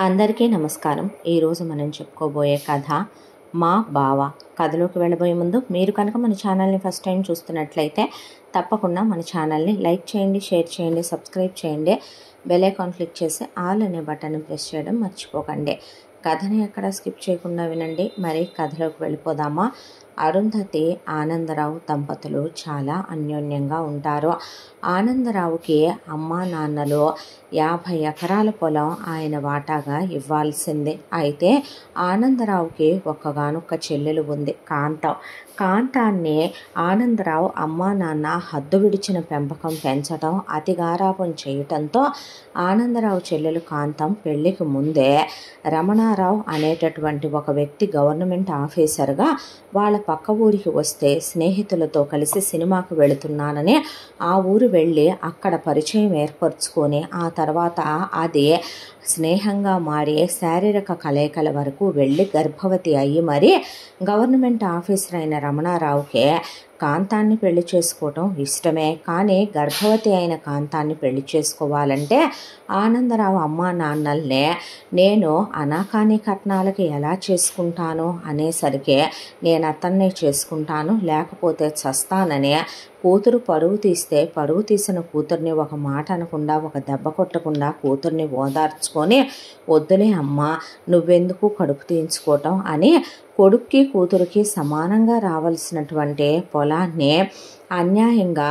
అందరికీ నమస్కారం. ఈరోజు మనం చెప్పుకోబోయే కథ మా బావ. కథలోకి వెళ్ళబోయే ముందు మీరు కనుక మన ఛానల్ని ఫస్ట్ టైం చూస్తున్నట్లయితే తప్పకుండా మన ఛానల్ని లైక్ చేయండి, షేర్ చేయండి, సబ్స్క్రైబ్ చేయండి. బెల్ ఐకాన్ క్లిక్ చేసి ఆల్ అనే బటన్ ప్రెస్ చేయడం మర్చిపోకండి. కథని ఎక్కడ స్కిప్ చేయకుండా వినండి. మరి కథలోకి వెళ్ళిపోదామా? అరుంధతి ఆనందరావు దంపతులు చాలా అన్యోన్యంగా ఉంటారు. ఆనందరావుకి అమ్మా నాన్నలు 50 ఎకరాల పొలం ఆయన వాటాగా ఇవ్వాల్సిందే. అయితే ఆనందరావుకి ఒక్కగానొక్క చెల్లెలు ఉంది, కాంతం. కాంతాన్ని ఆనందరావు అమ్మా నాన్న హద్దు విడిచిన పెంపకం పెంచడం, అతి గారాబం చేయటంతో ఆనందరావు చెల్లెలు కాంతం పెళ్లికి ముందే రమణారావు అనేటటువంటి ఒక వ్యక్తి గవర్నమెంట్ ఆఫీసర్గా వాళ్ళ పక్క ఊరికి వస్తే స్నేహితులతో కలిసి సినిమాకు వెళుతున్నానని ఆ ఊరు వెళ్ళి అక్కడ పరిచయం ఏర్పరచుకొని ఆ తర్వాత అది స్నేహంగా మారి శారీరక కలయికల వరకు వెళ్ళి గర్భవతి అయ్యి మరి గవర్నమెంట్ ఆఫీసర్ అయిన రమణారావుకే కాంతాన్ని పెళ్లి చేసుకోవటం ఇష్టమే. కానీ గర్భవతి అయిన కాంతాన్ని పెళ్లి చేసుకోవాలంటే ఆనందరావు అమ్మా నాన్నల్నే నేను అనాకాని కట్నాలకి ఎలా చేసుకుంటాను అనేసరికి నేను అతన్నే చేసుకుంటాను, లేకపోతే చస్తానని కూతురు పరువు తీస్తే పరువు తీసిన కూతుర్ని ఒక మాట అనకుండా, ఒక దెబ్బ కొట్టకుండా కూతుర్ని ఓదార్చుకొని వద్దులే అమ్మా, నువ్వెందుకు కడుపు తీయించుకోవటం అని కొడుక్కి కూతురికి సమానంగా రావాల్సినటువంటి పొలాన్ని అన్యాయంగా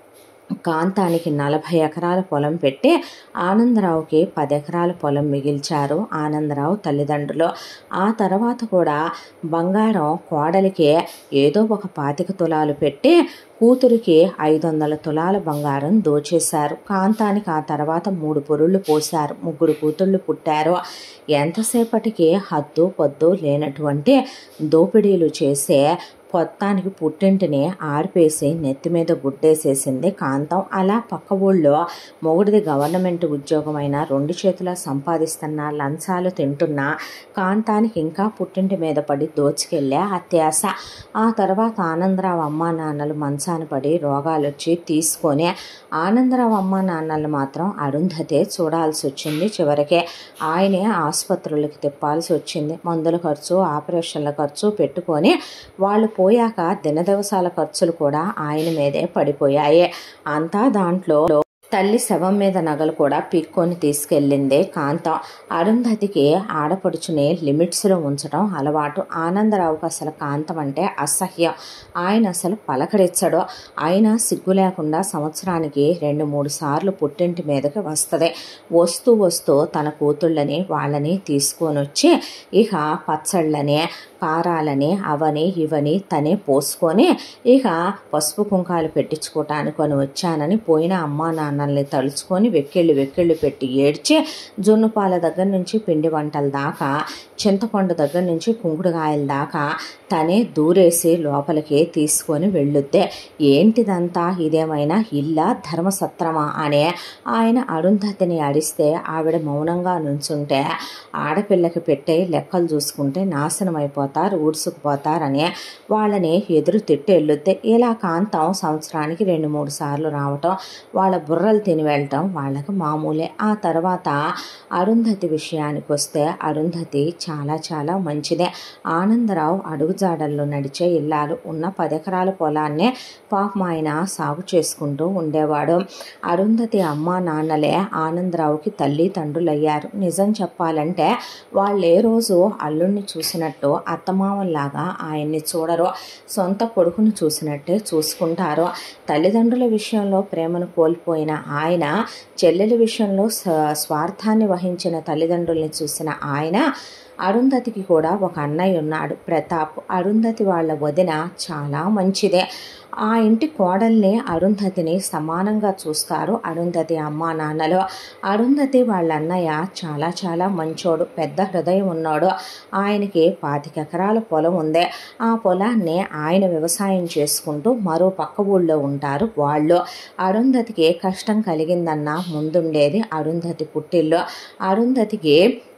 కాంతానికి 40 ఎకరాల పొలం పెట్టి ఆనందరావుకి 10 ఎకరాల పొలం మిగిల్చారు ఆనందరావు తల్లిదండ్రులు. ఆ తర్వాత కూడా బంగారం కోడలికి ఏదో ఒక 25 తులాలు పెట్టి కూతురికి 500 తులాల బంగారం దోచేశారు. కాంతానికి ఆ తర్వాత 3 పొరుళ్ళు పోశారు, 3 కూతుళ్ళు పుట్టారు. ఎంతసేపటికి హద్దు పొద్దు లేనటువంటి దోపిడీలు చేసే మొత్తానికి పుట్టింటిని ఆర్పేసి నెత్తి మీద గుడ్డేసేసింది కాంతం. అలా పక్క ఊళ్ళో మొగుడిది గవర్నమెంట్ ఉద్యోగమైన 2 చేతుల సంపాదిస్తున్న లంచాలు తింటున్న కాంతానికి ఇంకా పుట్టింటి మీద పడి దోచుకెళ్ళే అత్యాశ. ఆ తర్వాత ఆనందరావు అమ్మా నాన్నలు మంచాన పడి రోగాలు వచ్చి తీసుకొని ఆనందరావు అమ్మా నాన్నలు మాత్రం అరుంధతే చూడాల్సి వచ్చింది. చివరికి ఆయనే ఆసుపత్రులకి తిప్పాల్సి వచ్చింది. మందుల ఖర్చు, ఆపరేషన్ల ఖర్చు పెట్టుకొని వాళ్ళు పోయాక దినదివసాల ఖర్చులు కూడా ఆయన మీదే పడిపోయాయి. అంతా దాంట్లో తల్లి శవం మీద నగలు కూడా పీక్కొని తీసుకెళ్ళింది కాంతం. అరుంధతికి ఆడపడుచుని లిమిట్స్లో ఉంచడం అలవాటు. ఆనందరావుకి అసలు కాంతం అంటే అసహ్యం. ఆయన అసలు పలకరించడు. ఆయన సిగ్గు లేకుండా సంవత్సరానికి 2-3 సార్లు పుట్టింటి మీదకి వస్తుంది. వస్తూ వస్తూ తన కూతుళ్ళని వాళ్ళని తీసుకొని వచ్చి ఇక పచ్చళ్ళని కారాలని అవని ఇవని తనే పోసుకొని ఇక పసుపు కుంకాలు పెట్టించుకోవటానికి కొని వచ్చానని పోయిన అమ్మా నాన్నల్ని తలుచుకొని వెక్కిళ్ళు పెట్టి ఏడ్చి జున్నుపాల దగ్గర నుంచి పిండి వంటల దాకా, చింతపండు దగ్గర నుంచి కుంకుడుకాయల దాకా తనే దూరేసి లోపలికి తీసుకొని వెళ్ళొద్దే. ఏంటిదంతా, ఇదేమైనా ఇల్లా ధర్మసత్రమా అనే ఆయన అరుంధతిని అడిస్తే ఆవిడ మౌనంగా నుంచుంటే ఆడపిల్లకి పెట్టే లెక్కలు చూసుకుంటే నాశనం అయిపోతారు, ఊడ్చుకుపోతారని వాళ్ళని ఎదురు తిట్టి వెళ్ళొద్దే. ఇలా కాంతం సంవత్సరానికి 2-3 సార్లు రావటం, వాళ్ళ బుర్రలు తిని వెళ్ళటం వాళ్ళకి మామూలే. ఆ తర్వాత అరుంధతి విషయానికి వస్తే అరుంధతి చాలా చాలా మంచిదే. ఆనందరావు అడుగుజాడల్లో నడిచే ఇల్లాలు. ఉన్న 10 ఎకరాల పొలాన్నే పాపం ఆయన సాగు చేసుకుంటూ ఉండేవాడు. అరుంధతి అమ్మా నాన్నలే ఆనందరావుకి తల్లి తండ్రులయ్యారు. నిజం చెప్పాలంటే వాళ్ళు ఏ రోజు అల్లుణ్ణి చూసినట్టు అత్తమామల్లాగా ఆయన్ని చూడరు. సొంత కొడుకును చూసినట్టే చూసుకుంటారు. తల్లిదండ్రుల విషయంలో ప్రేమను కోల్పోయిన ఆయన చెల్లెల విషయంలో స్వార్థాన్ని వహించిన తల్లిదండ్రుల్ని చూసిన ఆయన అరుంధతికి కూడా ఒక అన్నయ్య ఉన్నాడు, ప్రతాప్. అరుంధతి వాళ్ళ వదిన చాలా మంచిదే. ఆ ఇంటి కోడల్ని అరుంధతిని సమానంగా చూస్తారు అరుంధతి అమ్మా నాన్నలు. అరుంధతి వాళ్ళ అన్నయ్య చాలా చాలా మంచోడు, పెద్ద హృదయం ఉన్నాడు. ఆయనకి 25 ఎకరాల పొలం ఉంది. ఆ పొలాన్ని ఆయన వ్యవసాయం చేసుకుంటూ మరో పక్క ఊళ్ళో ఉంటారు వాళ్ళు. అరుంధతికి కష్టం కలిగిందన్నా ముందుండేది అరుంధతి పుట్టిల్లు. అరుంధతికి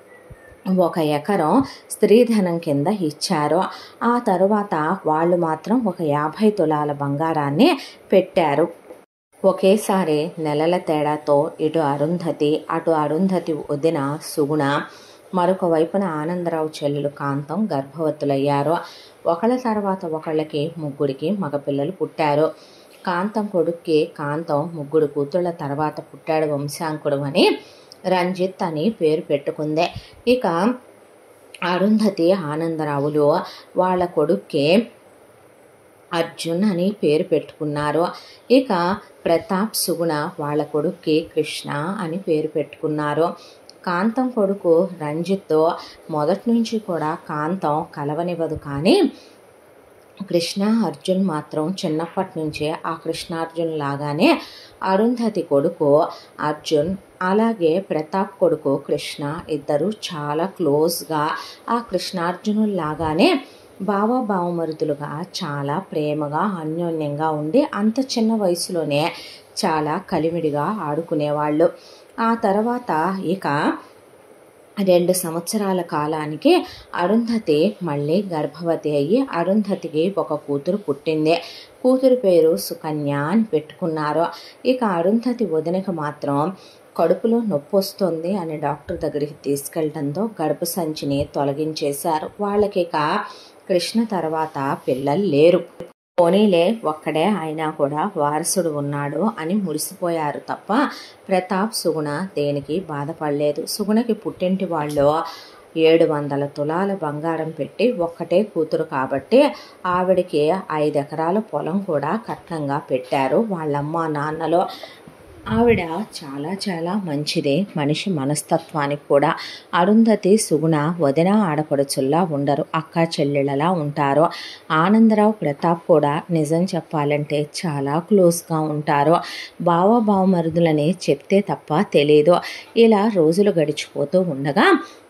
1 ఎకరం స్త్రీధనం కింద ఇచ్చారు. ఆ తరువాత వాళ్ళు మాత్రం ఒక 50 తులాల బంగారాన్ని పెట్టారు. ఒకేసారి నెలల తేడాతో ఇటు అరుంధతి అటు అరుంధతి వదిన సుగుణ మరొక వైపున ఆనందరావు చెల్లెలు కాంతం గర్భవతులయ్యారు. ఒకళ్ళ తర్వాత ఒకళ్ళకి ముగ్గురికి మగపిల్లలు పుట్టారు. కాంతం కొడుక్కి కాంతం, ముగ్గురు కూతుళ్ళ తర్వాత పుట్టాడు వంశాంకుడు అని రంజిత్ అని పేరు పెట్టుకుందే. ఇక అరుంధతి ఆనందరావులు వాళ్ళ కొడుక్కి అర్జున్ అని పేరు పెట్టుకున్నారు. ఇక ప్రతాప్, సుగుణ వాళ్ళ కొడుక్కి కృష్ణ అని పేరు పెట్టుకున్నారు. కాంతం కొడుకు రంజిత్ మొదటి నుంచి కూడా కాంతం కలవనివ్వదు, కానీ కృష్ణ అర్జున్ మాత్రం చిన్నప్పటి నుంచే ఆ కృష్ణార్జున్ లాగానే అరుంధతి కొడుకు అర్జున్, అలాగే ప్రతాప్ కొడుకు కృష్ణ ఇద్దరు చాలా క్లోజ్గా ఆ కృష్ణార్జునుల్లాగానే బావమరుదులుగా చాలా ప్రేమగా అన్యోన్యంగా ఉండి అంత చిన్న వయసులోనే చాలా కలిమిడిగా ఆడుకునేవాళ్ళు. ఆ తర్వాత ఇక 2 సంవత్సరాల కాలానికి అరుంధతి మళ్ళీ గర్భవతి అయ్యి అరుంధతికి ఒక కూతురు పుట్టింది. కూతురు పేరు సుకన్య అని పెట్టుకున్నారు. ఇక అరుంధతి వదినకి మాత్రం కడుపులో నొప్పి వస్తుంది అని డాక్టర్ దగ్గరికి తీసుకెళ్లడంతో గర్భ సంచిని తొలగించేశారు. వాళ్ళకి ఇక కృష్ణ తర్వాత పిల్లలు లేరు. పోనీలే ఒక్కడే అయినా కూడా వారసుడు ఉన్నాడు అని మురిసిపోయారు తప్ప ప్రతాప్, సుగుణ దేనికి బాధపడలేదు. సుగుణకి పుట్టింటి వాళ్ళు 700 తులాల బంగారం పెట్టి ఒక్కటే కూతురు కాబట్టి ఆవిడకి 5 ఎకరాల పొలం కూడా కట్నంగా పెట్టారు వాళ్ళమ్మ నాన్నలో. ఆవిడ చాలా చాలా మంచిదే, మనిషి మనస్తత్వానికి కూడా. అరుంధతి, సుగుణ వదిన ఆడపడుచుల్లా ఉండరు, అక్క చెల్లెళ్ళలా ఉంటారు. ఆనందరావు, ప్రతాప్ కూడా నిజం చెప్పాలంటే చాలా క్లోజ్గా ఉంటారు. బావమరుదులని చెప్తే తప్ప తెలీదు. ఇలా రోజులు గడిచిపోతూ ఉండగా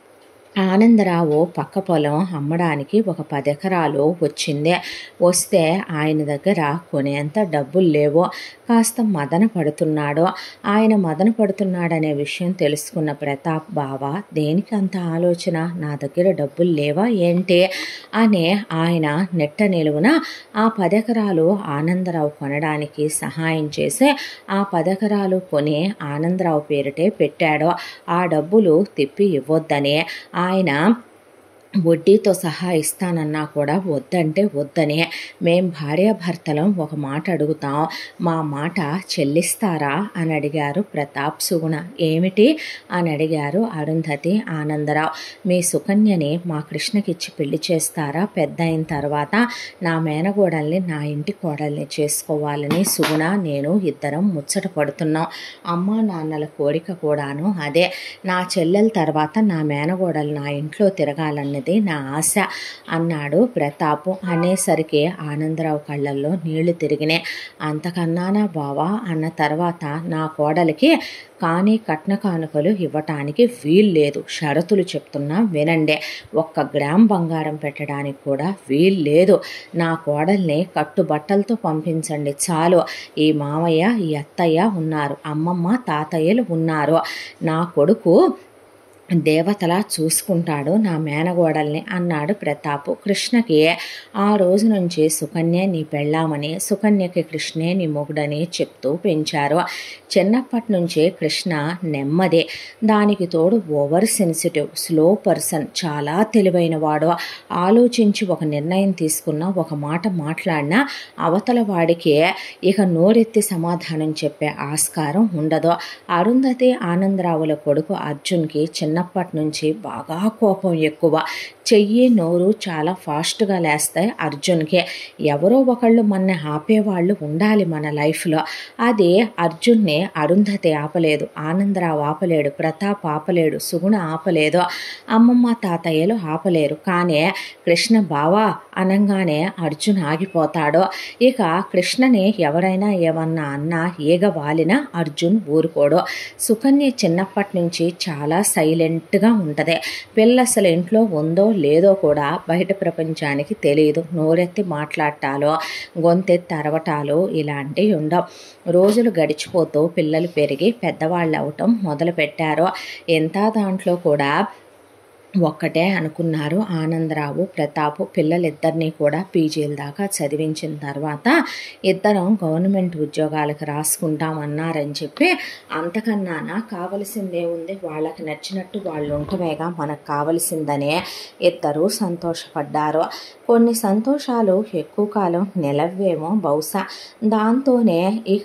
ఆనందరావు పక్క పొలం అమ్మడానికి ఒక 10 ఎకరాలు వచ్చింది. వస్తే ఆయన దగ్గర కొనేంత డబ్బులు లేవు. కాస్త మదన పడుతున్నాడు. ఆయన మదన పడుతున్నాడనే విషయం తెలుసుకున్న ప్రతాప్, బావా దేనికి అంత ఆలోచన, నా దగ్గర డబ్బులు లేవా ఏంటి అనే ఆయన నెట్ట నిలువున ఆ 10 ఎకరాలు ఆనందరావు కొనడానికి సహాయం చేసి ఆ 10 ఎకరాలు కొని ఆనందరావు పేరిటే పెట్టాడు. ఆ డబ్బులు తిప్పి ఇవ్వొద్దని ఆయన వడ్డీతో సహా ఇస్తానన్నా కూడా వద్దంటే వద్దనే. మేం భార్యాభర్తలం ఒక మాట అడుగుతాం, మా మాట చెల్లిస్తారా అని అడిగారు ప్రతాప్, సుగుణ. ఏమిటి అని అడిగారు అరుంధతి, ఆనందరావు. మీ సుకన్యని మా కృష్ణకిచ్చి పెళ్లి చేస్తారా? పెద్ద అయిన తర్వాత నా మేనగోడల్ని నా ఇంటి కోడల్ని చేసుకోవాలని సుగుణ నేను ఇద్దరం ముచ్చట పడుతున్నాం. అమ్మా నాన్నల కోరిక కూడాను అదే. నా చెల్లెల తర్వాత నా మేనగోడలు నా ఇంట్లో తిరగాలన్నది నా ఆశ అన్నాడు ప్రతాపు. అనేసరికి ఆనందరావు కళ్ళల్లో నీళ్లు తిరిగినాయి. అంతకన్నానా బావా అన్న తర్వాత నా కోడలికి కానీ కట్న కానుకలు ఇవ్వటానికి వీల్లేదు. షరతులు చెప్తున్నా వినండి. 1 గ్రామ్ బంగారం పెట్టడానికి కూడా వీల్లేదు. నా కోడల్ని కట్టుబట్టలతో పంపించండి చాలు. ఈ మామయ్య, ఈ అత్తయ్య ఉన్నారు, అమ్మమ్మ, తాతయ్యలు ఉన్నారు. నా కొడుకు దేవతలా చూసుకుంటాడు నా మేనగోడల్ని అన్నాడు ప్రతాపు. కృష్ణకి ఆ రోజు నుంచి సుకన్య నీ పెళ్ళామని, సుకన్యకి కృష్ణే నీ మొగుడని చెప్తూ పెంచారు. చిన్నప్పటి నుంచే కృష్ణ నెమ్మదే, దానికి తోడు ఓవర్ సెన్సిటివ్, స్లో పర్సన్, చాలా తెలివైన వాడు. ఆలోచించి ఒక నిర్ణయం తీసుకున్న, ఒక మాట మాట్లాడినా అవతల వాడికి ఇక నోరెత్తి సమాధానం చెప్పే ఆస్కారం ఉండదు. అరుంధతి, ఆనందరావుల కొడుకు అర్జున్కి చిన్నప్పటి నుంచి బాగా కోపం ఎక్కువ. చెయ్యి నోరు చాలా ఫాస్ట్గా లేస్తాయి అర్జున్కి. ఎవరో ఒకళ్ళు మన ఆపేవాళ్ళు ఉండాలి మన లైఫ్లో. అది అర్జున్ని అరుంధతి ఆపలేదు, ఆనందరావు ఆపలేడు, ప్రతాప్ ఆపలేడు, సుగుణ ఆపలేదు, అమ్మమ్మ తాతయ్యలు ఆపలేరు. కానీ కృష్ణ బావా అనగానే అర్జున్ ఆగిపోతాడు. ఇక కృష్ణని ఎవరైనా ఏమన్నా అన్నా ఈగ వాలినా అర్జున్ ఊరుకోడు. సుకన్య చిన్నప్పటి నుంచి చాలా సైలెంట్గా ఉంటుంది. పిల్ల అసలు ఇంట్లో ఉందో లేదో కూడా బయట ప్రపంచానికి తెలియదు. నోరెత్తి మాట్లాడటాలో, గొంతెత్తి అరవటాలు ఇలాంటివి ఉండవు. రోజులు గడిచిపోతూ పిల్లలు పెరిగి పెద్దవాళ్ళు అవటం మొదలుపెట్టారు. ఎంత దాంట్లో కూడా ఒక్కటే అనుకున్నారు. ఆనందరావు, ప్రతాప్ పిల్లలిద్దరినీ కూడా పీజీల దాకా చదివించిన తర్వాత ఇద్దరం గవర్నమెంట్ ఉద్యోగాలకు రాసుకుంటామన్నారని చెప్పి, అంతకన్నా కావలసిందే ఉంది, వాళ్ళకి నచ్చినట్టు వాళ్ళు ఉండటమేగా మనకు కావలసిందనే ఇద్దరూ సంతోషపడ్డారు. కొన్ని సంతోషాలు ఎక్కువ కాలం నిలవేమో బహుశా. దాంతోనే ఇక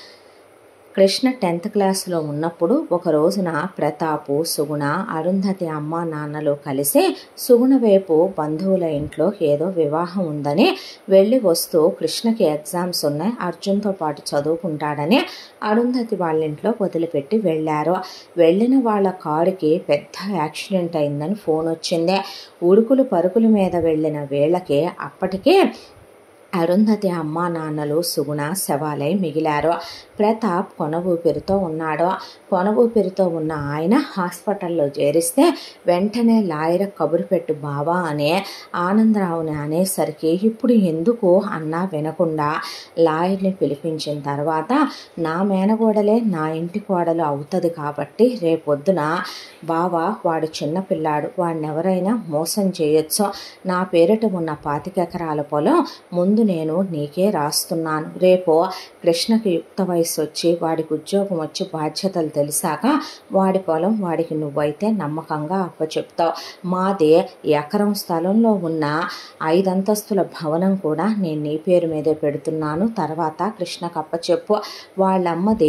కృష్ణ 10th క్లాస్లో ఉన్నప్పుడు ఒక రోజున ప్రతాపు, సుగుణ, అరుంధతి అమ్మ నాన్నలు కలిసి సుగుణ వైపు బంధువుల ఇంట్లో ఏదో వివాహం ఉందని వెళ్ళి వస్తూ కృష్ణకి ఎగ్జామ్స్ ఉన్నాయి, అర్జున్తో పాటు చదువుకుంటాడని అరుంధతి వాళ్ళ ఇంట్లో వదిలిపెట్టి వెళ్ళారు. వెళ్ళిన వాళ్ళ కారుకి పెద్ద యాక్సిడెంట్ అయిందని ఫోన్ వచ్చింది. ఉడుకులు పరుకుల మీద వెళ్ళిన వేళకే అప్పటికే అరుంధతి అమ్మ నాన్నలు సుగుణ శవాలై మిగిలారు. ప్రతాప్ కొన ఊపిరితో ఉన్నాడు. కొన ఊపిరితో ఉన్న ఆయన హాస్పిటల్లో చేరిస్తే వెంటనే లాయర్ కబురు పెట్టు బావా అనే ఆనందరావుని అనేసరికి ఇప్పుడు ఎందుకు అన్నా వినకుండా లాయర్ని పిలిపించిన తర్వాత నా మేనగోడలే నా ఇంటి కోడలు అవుతుంది కాబట్టి రేపొద్దున బావా వాడు చిన్నపిల్లాడు, వాడిని ఎవరైనా మోసం చేయొచ్చు, నా పేరిట ఉన్న 25 ఎకరాల పొలం ముందు నేను నీకే రాస్తున్నాను, రేపు కృష్ణకి యుక్త వయసు వచ్చి వాడికి ఉద్యోగం వచ్చి బాధ్యతలు తెలిసాక వాడి పొలం వాడికి నువ్వైతే నమ్మకంగా అప్పచెప్తావు, మాదే ఎకరం స్థలంలో ఉన్న 5 అంతస్తుల భవనం కూడా నేను నీ పేరు మీదే పెడుతున్నాను, తర్వాత కృష్ణకు అప్పచెప్పు, వాళ్ళమ్మది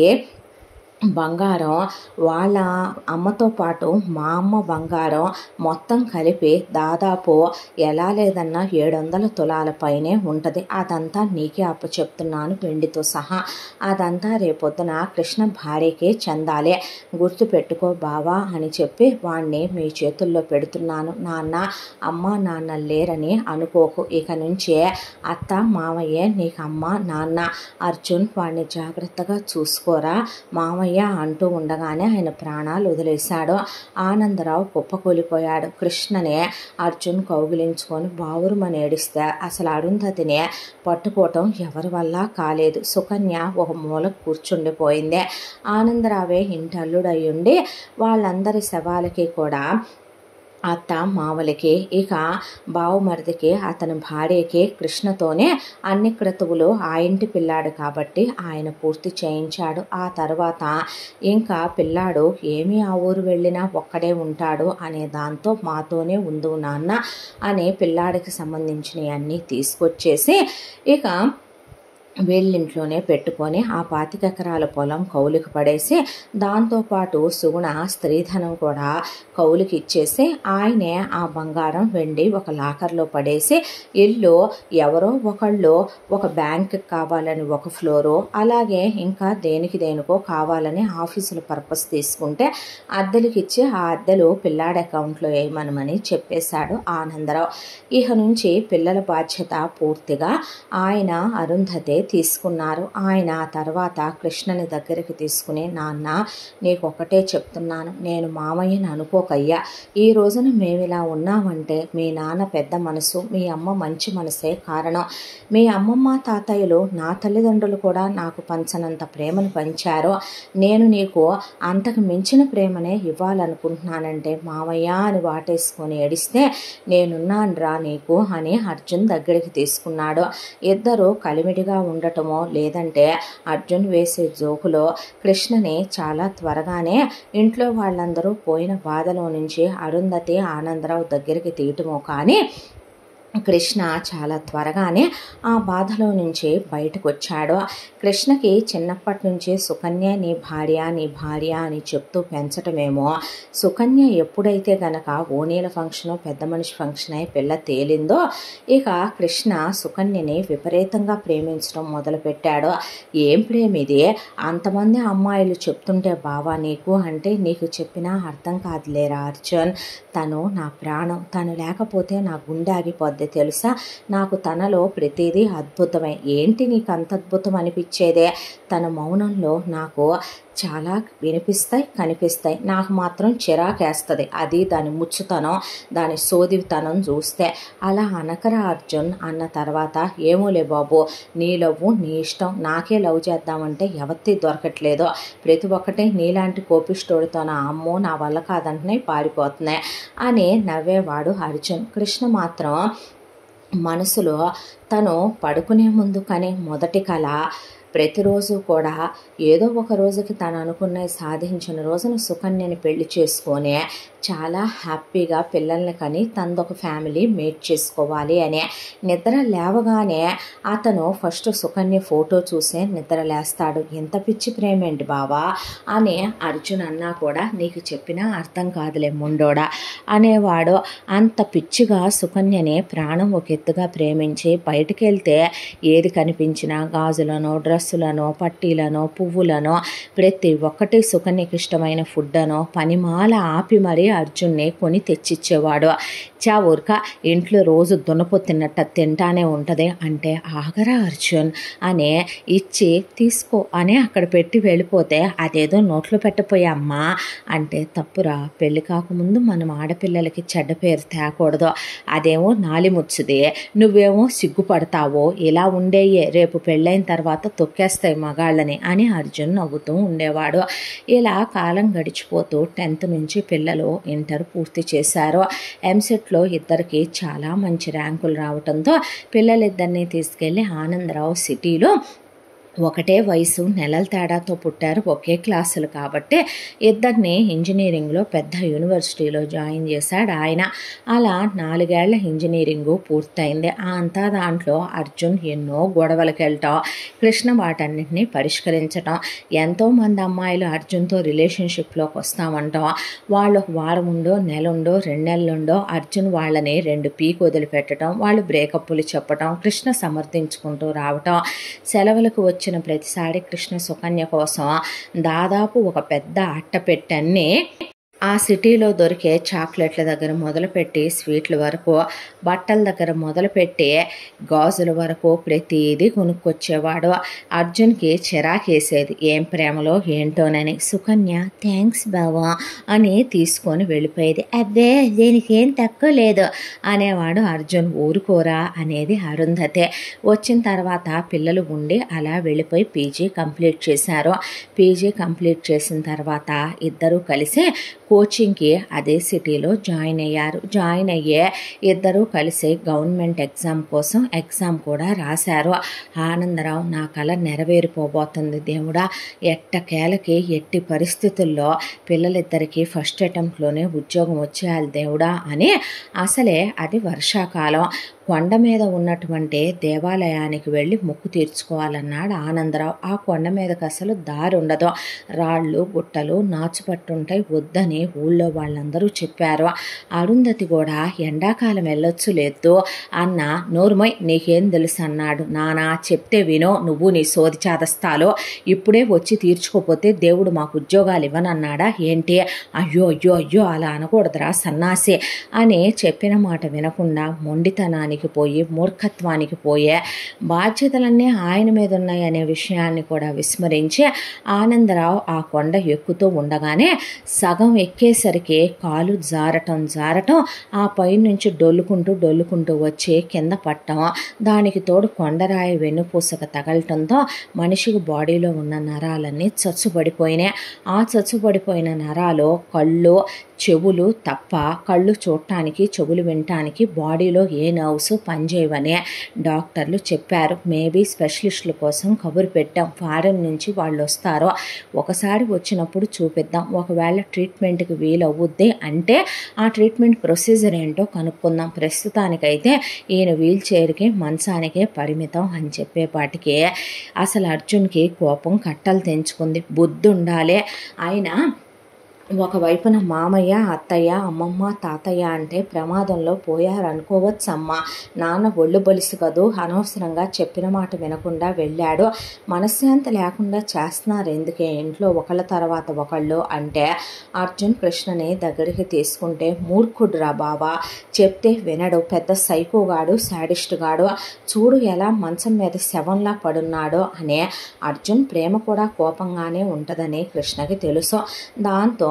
బంగారం వాళ్ళ అమ్మతో పాటు మా అమ్మ బంగారం మొత్తం కలిపి దాదాపు ఎలా లేదన్నా 700 తులాల పైనే ఉంటుంది, అదంతా నీకే అప్పచెప్తున్నాను వెండితో సహా, అదంతా రేపొద్దున కృష్ణ భార్యకే చెందాలి, గుర్తు పెట్టుకో బావా అని చెప్పి వాణ్ణి మీ చేతుల్లో పెడుతున్నాను, నాన్న అమ్మ నాన్న లేరని అనుకోకు, ఇక నుంచే అత్త మామయ్యే నీకు అమ్మ నాన్న, అర్జున్ వాణ్ణి జాగ్రత్తగా చూసుకోరా మామయ్య అంటూ ఉండగానే ఆయన ప్రాణాలు వదిలేశాడు. ఆనందరావు కుప్పకూలిపోయాడు. కృష్ణనే అర్జున్ కౌగిలించుకొని బావురుమని ఏడిస్తే అసలు అరుంధతిని పట్టుకోవటం ఎవరి వల్ల కాలేదు. సుకన్య ఒక మూల కూర్చుండిపోయింది. ఆనందరావే ఇంటి అల్లుడయ్యుండి వాళ్ళందరి శవాలకి కూడా అత్త మామలకి ఇక బావుమరిదికి అతని భార్యకి కృష్ణతోనే అన్ని క్రతువులు ఆ ఇంటి పిల్లాడు కాబట్టి ఆయన పూర్తి చేయించాడు. ఆ తర్వాత ఇంకా పిల్లాడు ఏమీ ఆ ఊరు వెళ్ళినా ఒక్కడే ఉంటాడు అనే దాంతో మాతోనే ఉండు నాన్న అనే పిల్లాడికి సంబంధించినవి అన్నీ తీసుకొచ్చేసి ఇక వీళ్ళింట్లోనే పెట్టుకొని ఆ 25 ఎకరాల పొలం కౌలుకి పడేసి దాంతోపాటు సుగుణ స్త్రీధనం కూడా కౌలుకి ఇచ్చేసి ఆయనే ఆ బంగారం వెండి ఒక లాకర్లో పడేసి ఇల్లు ఎవరో ఒకళ్ళు ఒక బ్యాంక్కి కావాలని ఒక ఫ్లోరు అలాగే ఇంకా దేనికో కావాలని ఆఫీసుల పర్పస్ తీసుకుంటే అద్దెలకి ఇచ్చి ఆ అద్దెలు పిల్లాడి అకౌంట్లో వేయమనమని చెప్పేశాడు ఆనందరావు. ఇక నుంచి పిల్లల బాధ్యత పూర్తిగా ఆయన అరుంధతే తీసుకున్నారు. ఆయన తర్వాత కృష్ణని దగ్గరికి తీసుకుని నాన్న నీకొక్కటే చెప్తున్నాను, నేను మామయ్యని అనుకోకయ్యా, ఈ రోజున మేము ఇలా ఉన్నామంటే మీ నాన్న పెద్ద మనసు మీ అమ్మ మంచి మనసే కారణం. మీ అమ్మమ్మ తాతయ్యలు నా తల్లిదండ్రులు కూడా నాకు పంచనంత ప్రేమను పంచారు, నేను నీకు అంతకు మించిన ప్రేమనే ఇవ్వాలనుకుంటున్నానంటే మామయ్య అని వాటేసుకొని ఏడిస్తే నేనున్నానురా నీకు అని అర్జున్ దగ్గరికి తీసుకున్నాడు. ఇద్దరు కలిమిడిగా ఉండటమో లేదంటే అర్జున్ వేసే జోకులో కృష్ణని చాలా త్వరగానే ఇంట్లో వాళ్ళందరూ పోయిన బాధలో నుంచి అరుంధతి ఆనందరావు దగ్గరికి తీయటమో కానీ కృష్ణ చాలా త్వరగానే ఆ బాధలో నుంచి బయటకు వచ్చాడు. కృష్ణకి చిన్నప్పటి నుంచి సుకన్య నీ భార్య అని చెప్తూ పెంచటమేమో సుకన్య ఎప్పుడైతే గనక ఓణీల ఫంక్షను పెద్ద మనిషి ఫంక్షన్ అయి పిల్ల తేలిందో ఇక కృష్ణ సుకన్యని విపరీతంగా ప్రేమించడం మొదలుపెట్టాడు. ఏం ప్రేమిది, అంతమంది అమ్మాయిలు చెప్తుంటే బావా నీకు అంటే నీకు చెప్పినా అర్థం కాదులేరా అర్జున్, తను నా ప్రాణం, తను లేకపోతే నా గుండె ఆగిపోద్ది తెలుసా, నాకు తనలో ప్రతిదీ అద్భుతమే. ఏంటి నీకు అంత అద్భుతం అనిపించేదే, తన మౌనంలో నాకు చాలా వినిపిస్తాయి, కనిపిస్తాయి. నాకు మాత్రం చిరాకేస్తుంది అది దాని ముచ్చుతనం, దాని సోదితనం చూస్తే. అలా అనకరా అర్జున్ అన్న తర్వాత, ఏమోలే బాబు, నీ లవ్వు నీ ఇష్టం, నాకే లవ్ చేద్దామంటే ఎవత్తి దొరకట్లేదు, ప్రతి ఒక్కటి నీలాంటి కోపిష్టోడితోన, అమ్మో నా వల్ల కాదంటున్నాయి, పారిపోతున్నాయి అని నవ్వేవాడు అర్జున్. కృష్ణ మాత్రం మనసులో తను పడుకునే ముందు కానీ మొదటి కళ ప్రతిరోజు కూడా ఏదో ఒక రోజుకి తను అనుకున్నది సాధించిన రోజున సుకన్యని పెళ్లి చేసుకొని చాలా హ్యాపీగా పిల్లల్ని కని తనదొక ఫ్యామిలీ మేట్ చేసుకోవాలి అని. నిద్ర లేవగానే అతను ఫస్ట్ సుకన్య ఫోటో చూసే నిద్ర లేస్తాడు. ఎంత పిచ్చి ప్రేమేంటి బావా అని అర్జున్ అన్నా కూడా, నీకు చెప్పినా అర్థం కాదులే ముండోడా అనేవాడు. అంత పిచ్చిగా సుకన్యని ప్రాణం ఒక ఎత్తుగా ప్రేమించి బయటికి వెళ్తే ఏది కనిపించినా గాజులను, డ్రెస్సులను, పట్టీలను, పువ్వులను, ప్రతి ఒక్కటి సుకన్యకి ఇష్టమైన ఫుడ్ అనో పనిమాల ఆపి మరీ అర్జున్ని కొని తెచ్చిచ్చేవాడు. ఊరక ఇంట్లో రోజు దున్నపోతున్నట్టు తింటానే ఉంటుంది అంటే, ఆగరా అర్జున్ అనే ఇచ్చి తీసుకో అని అక్కడ పెట్టి వెళ్ళిపోతే, అదేదో నోట్లో పెట్టపోయా అమ్మా అంటే, తప్పురా, పెళ్లి కాకముందు మనం ఆడపిల్లలకి చెడ్డ పేరు తేకూడదు, అదేమో నాలిముచ్చుది, నువ్వేమో సిగ్గుపడతావో, ఇలా ఉండేయే రేపు పెళ్ళైన తర్వాత తొక్కేస్తాయి మగాళ్ళని అని అర్జున్ నవ్వుతూ ఉండేవాడు. ఇలా కాలం గడిచిపోతూ 10th నుంచి పిల్లలు ఇంటర్ పూర్తి చేశారు. ఎంసెట్లో ఇద్దరికి చాలా మంచి ర్యాంకులు రావడంతో పిల్లలిద్దరినీ తీసుకెళ్లి ఆనందరావు సిటీలో, ఒకటే వయసు నెలల తేడాతో పుట్టారు, ఒకే క్లాసులు కాబట్టి ఇద్దరిని ఇంజనీరింగ్లో పెద్ద యూనివర్సిటీలో జాయిన్ చేశాడు ఆయన. అలా 4 ఏళ్ల ఇంజనీరింగు పూర్తయింది. అంతా దాంట్లో అర్జున్ ఎన్నో గొడవలకు వెళ్ళటం, కృష్ణ వాటన్నింటినీ పరిష్కరించటం, ఎంతోమంది అమ్మాయిలు అర్జున్తో రిలేషన్షిప్లోకి వస్తామంటాం, వాళ్ళు ఒక వారం ఉండో, నెలుండో, 2 నెలలుండో అర్జున్ వాళ్ళని 2 పీక్ వదిలిపెట్టడం, వాళ్ళు బ్రేకప్లు చెప్పటం, కృష్ణ సమర్థించుకుంటూ రావటం. సెలవులకు వచ్చిన ప్రతిసారి కృష్ణ సుకన్య కోసం దాదాపు ఒక పెద్ద అట్టపెట్టన్ని ఆ సిటీలో దొరికే చాక్లెట్ల దగ్గర మొదలుపెట్టి స్వీట్ల వరకు, బట్టల దగ్గర మొదలుపెట్టి గాజుల వరకు ప్రతిదీ కొనుక్కొచ్చేవాడు. అర్జున్కి చిరాకేసేది, ఏం ప్రేమలో ఏంటోనని. సుకన్య థ్యాంక్స్ బావా అని తీసుకొని వెళ్ళిపోయేది. అబ్బే దీనికి ఏం తక్కువ లేదు అనేవాడు అర్జున్. ఊరుకోరా అనేది అరుంధతే. వచ్చిన తర్వాత పిల్లలు ఉండి అలా వెళ్ళిపోయి పీజీ కంప్లీట్ చేశారు. పీజీ కంప్లీట్ చేసిన తర్వాత ఇద్దరూ కలిసి కోచింగ్కి అదే సిటీలో జాయిన్ అయ్యారు. జాయిన్ అయ్యే ఇద్దరూ కలిసి గవర్నమెంట్ ఎగ్జామ్ కోసం ఎగ్జామ్ కూడా రాశారు. ఆనందరావు, నా కళ నెరవేరిపోబోతుంది దేవుడా, ఎట్టకేలకి ఎట్టి పరిస్థితుల్లో పిల్లలిద్దరికీ ఫస్ట్ అటెంప్ట్లోనే ఉద్యోగం వచ్చేయాలి దేవుడా అని. అసలే అది వర్షాకాలం, కొండ మీద ఉన్నటువంటి దేవాలయానికి వెళ్ళి మొక్కు తీర్చుకోవాలన్నాడు ఆనందరావు. ఆ కొండ మీదకి అసలు దారి ఉండదు, రాళ్ళు గుట్టలు నాచుపట్టుంటాయి, వద్దని ఊళ్ళో వాళ్ళందరూ చెప్పారు. అరుంధతి కూడా ఎండాకాలం వెళ్ళొచ్చు లేదు అన్న, నోరుమై నీకేం తెలుసు అన్నాడు. నానా చెప్తే వినో, నువ్వు నీ సోది చాదస్తాలో, ఇప్పుడే వచ్చి తీర్చుకోపోతే దేవుడు మాకు ఉద్యోగాలు ఇవ్వనన్నాడా ఏంటి? అయ్యో అయ్యో అయ్యో అలా అనకూడదురా సన్నాసి అని చెప్పిన మాట వినకుండా మొండితనానికి పోయి మూర్ఖత్వానికి పోయే, బాధ్యతలన్నీ ఆయన మీద ఉన్నాయి అనే విషయాన్ని కూడా విస్మరించి ఆనందరావు ఆ కొండ ఎక్కుతూ ఉండగానే సగం ఎక్కేసరికి కాలు జారటం ఆ పైనుంచి డొల్లుకుంటూ వచ్చి కింద పట్టడం, దానికి తోడు కొండరాయి వెన్నుపూసకు తగలటంతో మనిషికి బాడీలో ఉన్న నరాలన్నీ చచ్చుబడిపోయినాయి. ఆ చచ్చుబడిపోయిన నరాలు కళ్ళు చెవులు తప్ప, కళ్ళు చూడటానికి చెవులు వినటానికి బాడీలో ఏ నర్వ్స్ పనిచేయవని డాక్టర్లు చెప్పారు. మేబీ స్పెషలిస్టుల కోసం కబురు పెట్టాం, ఫారెన్ నుంచి వాళ్ళు వస్తారో, ఒకసారి వచ్చినప్పుడు చూపిద్దాం, ఒకవేళ ట్రీట్మెంట్కి వీలవుద్ది అంటే ఆ ట్రీట్మెంట్ ప్రొసీజర్ ఏంటో కనుక్కుందాం, ప్రస్తుతానికైతే ఈయన వీల్ చైర్కి మంచానికే పరిమితం అని చెప్పేపాటికి అసలు అర్జున్కి కోపం కట్టలు తెంచుకుంది. బుద్ధి ఉండాలి, ఆయన ఒకవైపున మామయ్య, అత్తయ్య, అమ్మమ్మ, తాతయ్య అంటే ప్రమాదంలో పోయారనుకోవచ్చమ్మా. నాన్న ఒళ్ళు బలిసి కదూ, అనవసరంగా చెప్పిన మాట వినకుండా వెళ్ళాడు. మనశ్శాంతి లేకుండా చేస్తున్నారు ఎందుకే ఇంట్లో ఒకళ్ళ తర్వాత ఒకళ్ళు అంటే అర్జున్ కృష్ణని దగ్గరికి తీసుకుంటే, మూర్ఖుడురా బావా, చెప్తే వినడు, పెద్ద సైకోగాడు, శాడిస్టుగాడు, చూడు ఎలా మంచం మీద శవంలా పడున్నాడో అనే. అర్జున్ ప్రేమ కూడా కోపంగానే ఉంటుందని కృష్ణకి తెలుసు. దాంతో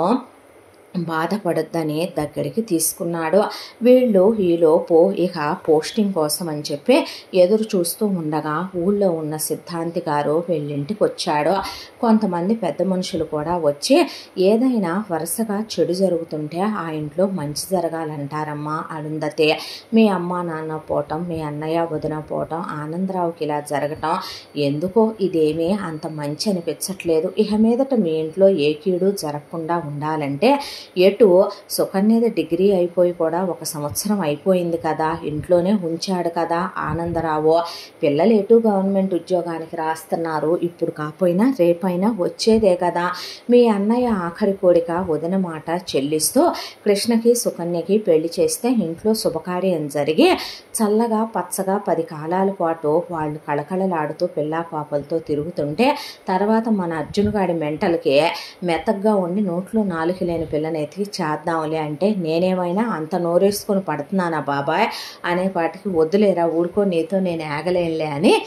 బాధపడొద్దని దగ్గరికి తీసుకున్నాడు. వీళ్ళు ఈలోపు ఇక పోస్టింగ్ కోసం అని చెప్పి ఎదురు చూస్తూ ఉండగా ఊళ్ళో ఉన్న సిద్ధాంతి గారు వీళ్ళింటికి వచ్చాడు. కొంతమంది పెద్ద మనుషులు కూడా వచ్చి, ఏదైనా వరుసగా చెడు జరుగుతుంటే ఆ ఇంట్లో మంచి జరగాలంటారమ్మా అరుంధతి. మీ అమ్మ నాన్న పోవటం, మీ అన్నయ్య వదిన పోవటం, ఆనందరావుకి ఇలా జరగటం ఎందుకో ఇదేమీ అంత మంచి అనిపించట్లేదు. ఇక మీదట మీ ఇంట్లో ఏ కీడు జరగకుండా ఉండాలంటే ఎటు సుకన్యది డిగ్రీ అయిపోయి కూడా 1 సంవత్సరం అయిపోయింది కదా, ఇంట్లోనే ఉంచాడు కదా ఆనందరావు. పిల్లలు ఎటు గవర్నమెంట్ ఉద్యోగానికి రాస్తున్నారు, ఇప్పుడు కాకపోయినా రేపైనా వచ్చేదే కదా. మీ అన్నయ్య ఆఖరి కోరిక వదిన మాట చెల్లిస్తూ కృష్ణకి సుకన్యకి పెళ్లి చేస్తే ఇంట్లో శుభకార్యం జరిగి చల్లగా పచ్చగా 10 కాలాల పాటు వాళ్ళు కళకళలాడుతూ పిల్లా పాపలతో తిరుగుతుంటే, తర్వాత మన అర్జున్ గాడి మెంటల్కి మెత్తగ్గా ఉండి నోట్లో నాలుగు లేని పిల్లని ఎతికి చేద్దాంలే అంటే, నేనేమైనా అంత నోరేసుకొని పడుతున్నానా బాబాయ్ అనేపాటికి, వద్దులేరా ఊరుకో, నీతో నేను ఆగలేనులే అని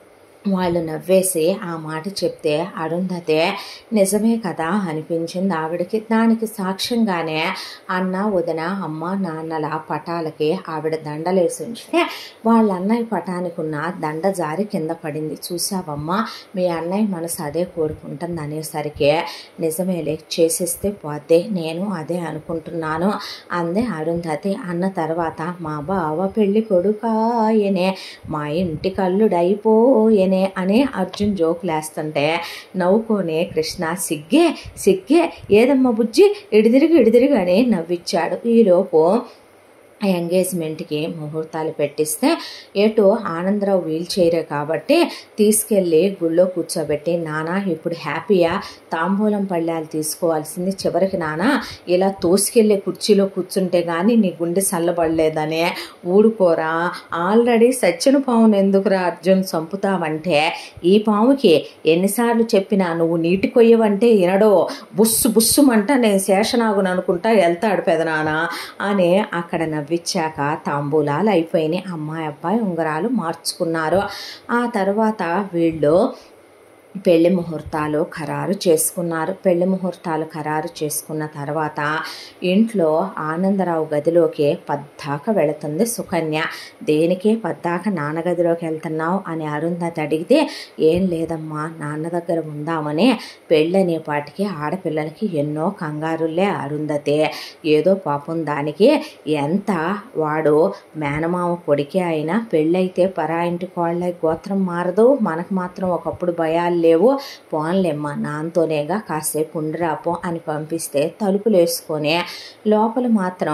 వాళ్ళు నవ్వేసి ఆ మాట చెప్తే అరుంధతి నిజమే కదా అనిపించింది ఆవిడకి. దానికి సాక్ష్యంగానే అన్న వదిన అమ్మ నాన్నల పటాలకి ఆవిడ దండలేసి ఉంచితే వాళ్ళ అన్నయ్య పటానికి ఉన్న దండ జారి కింద పడింది. చూసావమ్మా, మీ అన్నయ్య మనసు అదే కోరుకుంటుంది అనేసరికి, నిజమేలే, చేసేస్తే పోతే, నేను అదే అనుకుంటున్నాను అందే అరుంధతి. అన్న తర్వాత, మా బావ పెళ్లి కొడుకాయనే, మా ఇంటి కల్లుడైపోయే అని అర్జున్ జోకులేస్తుంటే నవ్వుకొని కృష్ణ సిగ్గే సిగ్గే, ఏదమ్మా బుజ్జి, ఇడిదిరిగి అని నవ్విచ్చాడు. ఈలోపు ఎంగేజ్మెంట్కి ముహూర్తాలు పెట్టిస్తే ఏటో ఆనందరావు వీల్ చైరే కాబట్టి తీసుకెళ్ళి గుళ్ళో కూర్చోబెట్టి, నానా ఇప్పుడు హ్యాపీయా, తాంబూలం పళ్ళాలు తీసుకోవాల్సింది, చివరికి నానా ఇలా తోసుకెళ్ళే కుర్చీలో కూర్చుంటే కానీ నీ గుండె చల్లబడలేదనే, ఊడుకోరా, ఆల్రెడీ సచ్చిన పావును ఎందుకురా అర్జున్ చంపుతావంటే, ఈ పాముకి ఎన్నిసార్లు చెప్పినా నువ్వు నీటి కొయ్యవంటే వినడో, బుస్సు బుస్సుమంట నేను శేషనాగును అనుకుంటా వెళ్తాడు పెదనాన్న అని అక్కడ నవ్విచ్చాక తాంబూలాలు అయిపోయినాయి. అమ్మాయి అబ్బాయి ఉంగరాలు మార్చుకున్నారు. ఆ తర్వాత వీళ్ళు పెళ్లి ముహూర్తాలు ఖరారు చేసుకున్నారు. పెళ్లి ముహూర్తాలు ఖరారు చేసుకున్న తర్వాత ఇంట్లో ఆనందరావు గదిలోకి పద్దాక వెళుతుంది సుకన్య. దేనికే పద్దాక నాన్న గదిలోకి వెళ్తున్నావు అని అరుంధతి అడిగితే, ఏం లేదమ్మా, నాన్న దగ్గర ఉందామని. పెళ్ళనేపాటికి ఆడపిల్లలకి ఎన్నో కంగారులే అరుంధతి. ఏదో పాపం దానికి ఎంత వాడు మేనమామ కొడుకే అయినా పెళ్ళైతే పరాయింటి కోళ్ళ గోత్రం మారదు, మనకు మాత్రం ఒకప్పుడు భయాలు లేవు, పోన్లేమ్మా నాన్నతోనేగా కాసేపు ఉండిరాపో అని పంపిస్తే తలుపులు వేసుకొని లోపల మాత్రం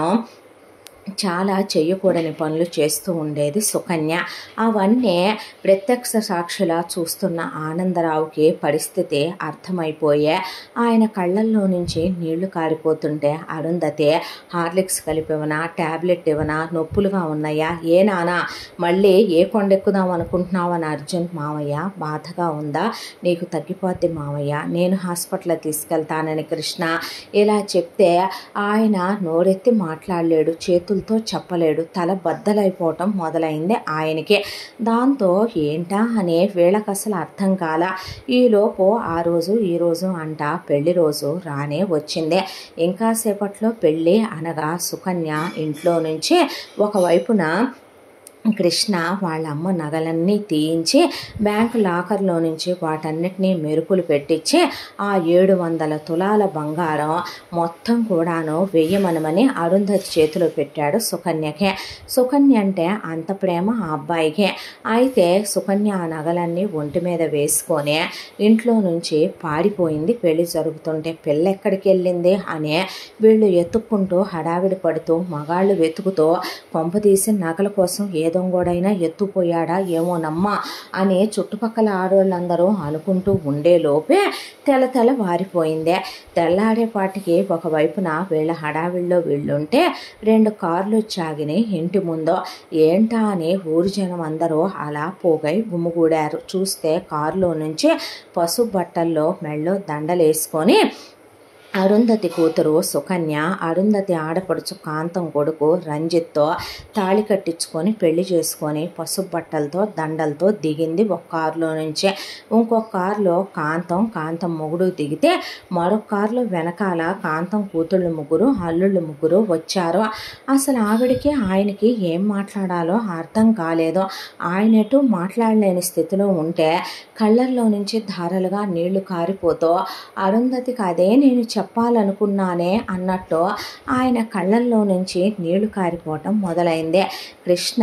చాలా చెయ్యకూడని పనులు చేస్తూ ఉండేది సుకన్య. అవన్నీ ప్రత్యక్ష సాక్షిలా చూస్తున్న ఆనందరావుకి పరిస్థితి అర్థమైపోయే ఆయన కళ్ళల్లో నుంచి నీళ్లు కారిపోతుంటే, అరుంధతి హార్లిక్స్ కలిపివనా, ట్యాబ్లెట్ ఇవ్వనా, నొప్పులుగా ఉన్నాయా, ఏ నానా మళ్ళీ ఏ కొండెక్కుదాం అనుకుంటున్నావు అని అర్జున్, మామయ్య బాధగా ఉందా, నీకు తగ్గిపోద్ది మామయ్య, నేను హాస్పిటల్ తీసుకెళ్తానని కృష్ణ ఇలా చెప్తే ఆయన నోరెత్తి మాట్లాడలేడు, చేతులతో చెప్పలేడు, తల బద్దలైపోవటం మొదలైంది ఆయనకి. దాంతో ఏంటా అనే వీళ్ళకి అసలు అర్థం కాల. ఈలోపు ఆ రోజు ఈ రోజు అంట పెళ్లి రోజు రానే వచ్చింది. ఇంకా సేపట్లో పెళ్ళి అనగా సుకన్య ఇంట్లో నుంచి ఒకవైపున కృష్ణ వాళ్ళ అమ్మ నగలన్నీ తీయించి బ్యాంకు లాకర్లో నుంచి వాటన్నిటినీ మెరుపులు పెట్టించి ఆ 700 తులాల బంగారం మొత్తం కూడాను వెయ్యమనమని అరుంధతి చేతిలో పెట్టాడు సుకన్యకే. సుకన్య అంటే అంత ప్రేమ ఆ అబ్బాయికే. అయితే సుకన్య ఆ నగలన్నీ ఒంటి మీద వేసుకొని ఇంట్లో నుంచి పారిపోయింది. పెళ్లి జరుగుతుంటే పిల్ల ఎక్కడికి వెళ్ళింది అని వీళ్ళు ఎత్తుక్కుంటూ హడావిడి పడుతూ మగాళ్ళు వెతుకుతూ కొంప తీసి నగల కోసం ఏదో దొంగోడైనా ఎత్తుపోయాడా ఏమోనమ్మా అని చుట్టుపక్కల ఆడవాళ్ళందరూ అనుకుంటూ ఉండేలోపే తెల వారిపోయిందే. తెల్లారేపాటికి ఒకవైపున వీళ్ళ హడావిడిలో వీళ్ళుంటే 2 కార్లు వచ్చాగినాయి ఇంటి ముందు. ఏంటా అని ఊరి జనం అందరూ అలా పోగై గుమ్ముగూడారు. చూస్తే కారులో నుంచి పసుపు బట్టల్లో మెళ్ళో దండలేసుకొని అరుంధతి కూతురు సుకన్య, అరుంధతి ఆడపడుచు కాంతం కొడుకు రంజిత్తో తాళి కట్టించుకొని పెళ్లి చేసుకొని పసుపు బట్టలతో దండలతో దిగింది ఒక కారులో నుంచే. ఇంకొక కారులో కాంతం మొగుడు దిగితే మరొక కారులో వెనకాల కాంతం కూతుళ్ళు ముగ్గురు అల్లుళ్ళు ముగ్గురు వచ్చారు. అసలు ఆవిడికి ఆయనకి ఏం మాట్లాడాలో అర్థం కాలేదు. ఆయన ఎటు మాట్లాడలేని స్థితిలో ఉంటే కళ్ళల్లో నుంచి ధారలుగా నీళ్లు కారిపోతూ అరుంధతికి అదే నేను చెప్పాలనుకున్నానే అన్నట్టు ఆయన కళ్ళల్లో నుంచి నీళ్లు కారిపోవటం మొదలైంది. కృష్ణ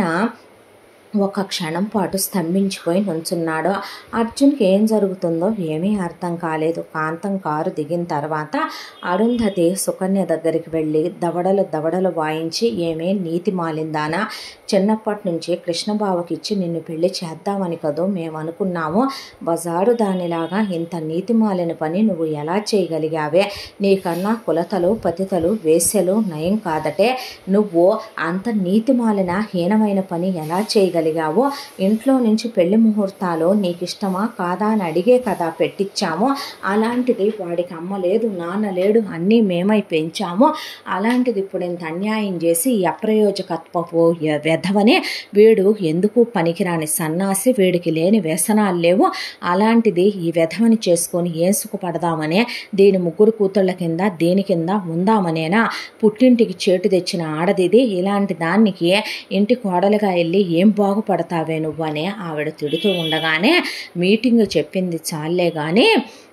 ఒక క్షణం పాటు స్తంభించిపోయి నుంచున్నాడు. అర్జున్కి ఏం జరుగుతుందో ఏమీ అర్థం కాలేదు. కాంతం కారు దిగిన తర్వాత అరుంధతి సుకన్య దగ్గరికి వెళ్ళి దవడలు వాయించి, ఏమే నీతి మాలిందానా, చిన్నప్పటి నుంచి కృష్ణబావకిచ్చి నిన్ను పెళ్లి చేద్దామని కదూ మేము అనుకున్నాము. బజారు దానిలాగా ఇంత నీతి మాలిన పని నువ్వు ఎలా చేయగలిగావే? నీకన్నా కులతలు పతితలు వేశ్యలు నయం కాదటే. నువ్వు అంత నీతి మాలిన హీనమైన పని ఎలా చేయగలిగావో? ఇంట్లో నుంచి పెళ్లి ముహూర్తాలు నీకిష్టమా కాదా అని అడిగే కదా పెట్టించాము. అలాంటిది వాడికి అమ్మ లేదు నాన్న లేడు, అన్నీ మేమై పెంచాము. అలాంటిది ఇప్పుడు ఇంత అన్యాయం చేసి అప్రయోజకత్వపు వెధవనే వీడు, ఎందుకు పనికిరాని సన్నాసి, వీడికి లేని వ్యసనాలు లేవు. అలాంటిది ఈ వెధవని చేసుకొని ఏం సుఖపడదామనే దీని ముగ్గురు కూతుళ్ళ కింద దీని కింద ఉందామనేనా? పుట్టింటికి చేటు తెచ్చిన ఆడదిది. ఇలాంటి దానికి ఇంటి కోడలుగా వెళ్ళి ఏం బాగుపడతావే నువ్వనే ఆవిడ తిడుతూ ఉండగానే మీటింగ్ చెప్పింది చాలే కానీ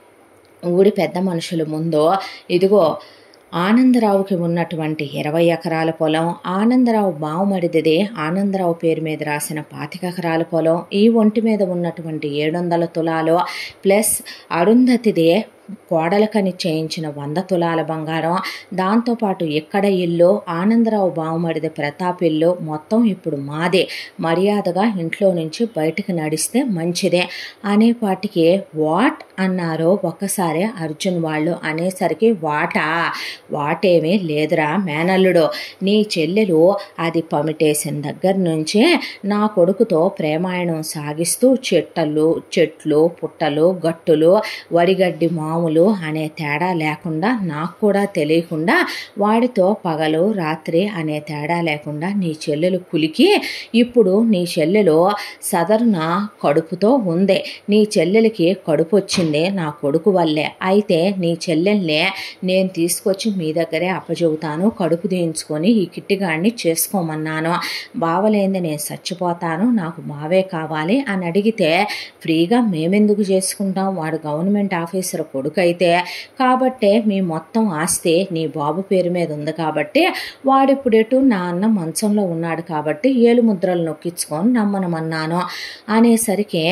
ఊడి పెద్ద మనుషుల ముందు ఇదిగో ఆనందరావుకి ఉన్నటువంటి 20 ఎకరాల పొలం, ఆనందరావు బావమరిదిదే ఆనందరావు పేరు మీద రాసిన 25 ఎకరాల పొలం, ఈ ఒంటి మీద ఉన్నటువంటి 700 తులాలు ప్లస్ అరుంధతిదే కోడలకని చేయించిన 100 తులాల బంగారం, దాంతోపాటు ఎక్కడ ఇల్లు ఆనందరావు బావమరిది ప్రతాప్ ఇల్లు మొత్తం ఇప్పుడు మాదే. మర్యాదగా ఇంట్లో నుంచి బయటకు నడిస్తే మంచిదే అనేపాటికి వాట్ అన్నారో ఒక్కసారి అర్జున్ వాళ్ళు. అనేసరికి వాటేమీ లేదురా మేనల్లుడు, నీ చెల్లెలు అది పమిటేసిన దగ్గర నుంచే నా కొడుకుతో ప్రేమాయణం సాగిస్తూ చెట్లు పుట్టలు గట్టులు వరిగడ్డి మామూలు అనే తేడా లేకుండా, నాకు కూడా తెలియకుండా వాడితో పగలు రాత్రి అనే తేడా లేకుండా నీ చెల్లెలు కులికి ఇప్పుడు నీ చెల్లెలు సదరున కడుపుతో ఉంది. నీ చెల్లెలకి కడుపు వచ్చిందే నా కొడుకు వల్లే. అయితే నీ చెల్లెల్నే నేను తీసుకొచ్చి మీ దగ్గరే అప్పచెబుతాను, కడుపు దించుకొని ఈ కిట్టిగాడిని చేసుకోమన్నాను. బావలేంది నేను చచ్చిపోతాను, నాకు బావే కావాలి అని అడిగితే ఫ్రీగా మేమెందుకు చేసుకుంటాం, వాడు గవర్నమెంట్ ఆఫీసర్ కొడుకు అయితే కాబట్టే మీ మొత్తం ఆస్తి నీ బాబు పేరు మీద ఉంది కాబట్టి వాడిప్పుడెటు నా అన్న మంచంలో ఉన్నాడు కాబట్టి ఏలు ముద్రలు నొక్కించుకొని నమ్మనమన్నాను అనేసరికి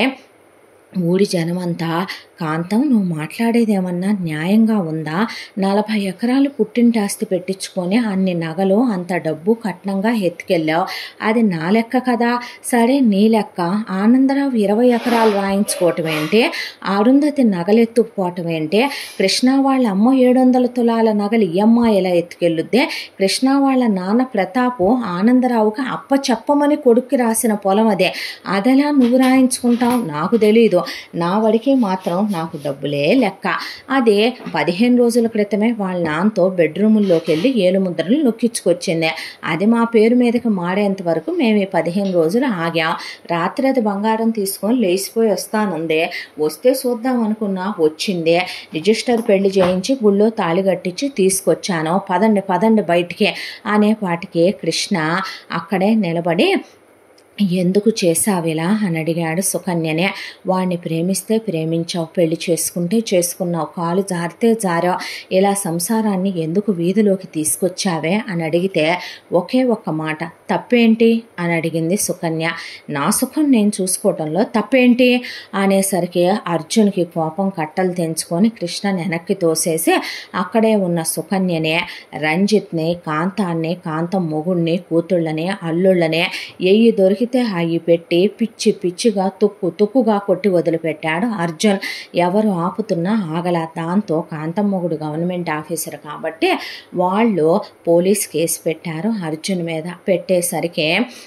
ఊడి జనమంతా కాంతం నువ్వు మాట్లాడేదేమన్నా న్యాయంగా ఉందా? 40 ఎకరాలు పుట్టింటి ఆస్తి పెట్టించుకొని అన్ని నగలు అంత డబ్బు కట్నంగా ఎత్తుకెళ్ళావు, అది నా లెక్క కదా. సరే నీ లెక్క. ఆనందరావు 20 ఎకరాలు రాయించుకోవటం ఏంటి, అరుంధతి నగలెత్తుకుపోవటం ఏంటి, కృష్ణ వాళ్ళ అమ్మ 700 తులాల నగలు ఈ అమ్మాయి ఎలా ఎత్తుకెళ్ళుద్దే, కృష్ణ వాళ్ళ నాన్న ప్రతాపు ఆనందరావుకి అప్ప చెప్పమని కొడుక్కి రాసిన పొలం అదే, అదెలా నువ్వు రాయించుకుంటావు నాకు తెలీదు. నా వడికి మాత్రం నాకు డబ్బులే లెక్క. అదే 15 రోజుల క్రితమే వాళ్ళ నాన్నతో బెడ్రూముల్లోకి వెళ్ళి ఏలుముద్రలు నొక్కించుకొచ్చింది. అది మా పేరు మీదకి మారేంత వరకు మేము ఈ 15 రోజులు ఆగాం. రాత్రి అది బంగారం తీసుకొని లేచిపోయి వస్తానుందే, వస్తే చూద్దాం అనుకున్నా వచ్చిందే. రిజిస్టర్ పెళ్లి చేయించి గుళ్ళో తాళి కట్టించి తీసుకొచ్చాను, పదండి బయటికి అనేపాటికి కృష్ణ అక్కడే నిలబడి ఎందుకు చేసావిలా అని అడిగాడు సుకన్యనే. వాడిని ప్రేమిస్తే ప్రేమించావు, పెళ్లి చేసుకుంటే చేసుకున్నావు, కాలు జారితే జారావు, ఇలా సంసారాన్ని ఎందుకు వీధిలోకి తీసుకొచ్చావే అని అడిగితే ఒకే ఒక్క మాట, తప్పేంటి అని అడిగింది సుకన్య. నా సుఖం నేను చూసుకోవటంలో తప్పేంటి అనేసరికి అర్జున్కి కోపం కట్టలు తెంచుకొని కృష్ణని వెనక్కి తోసేసి అక్కడే ఉన్న సుకన్యనే రంజిత్ని కాంతాన్ని కాంతం మొగుడిని కూతుళ్ళని అల్లుళ్ళని ఎయ్యి దొరికి దొరికితే అవి పెట్టి పిచ్చి పిచ్చిగా తుక్కుగా కొట్టి వదిలిపెట్టాడు అర్జున్. ఎవరు ఆపుతున్నా ఆగల. దాంతో కాంతం మొగుడు గవర్నమెంట్ ఆఫీసర్ కాబట్టి వాళ్ళు పోలీస్ కేసు పెట్టారు అర్జున్ మీద. పెట్టేసరికి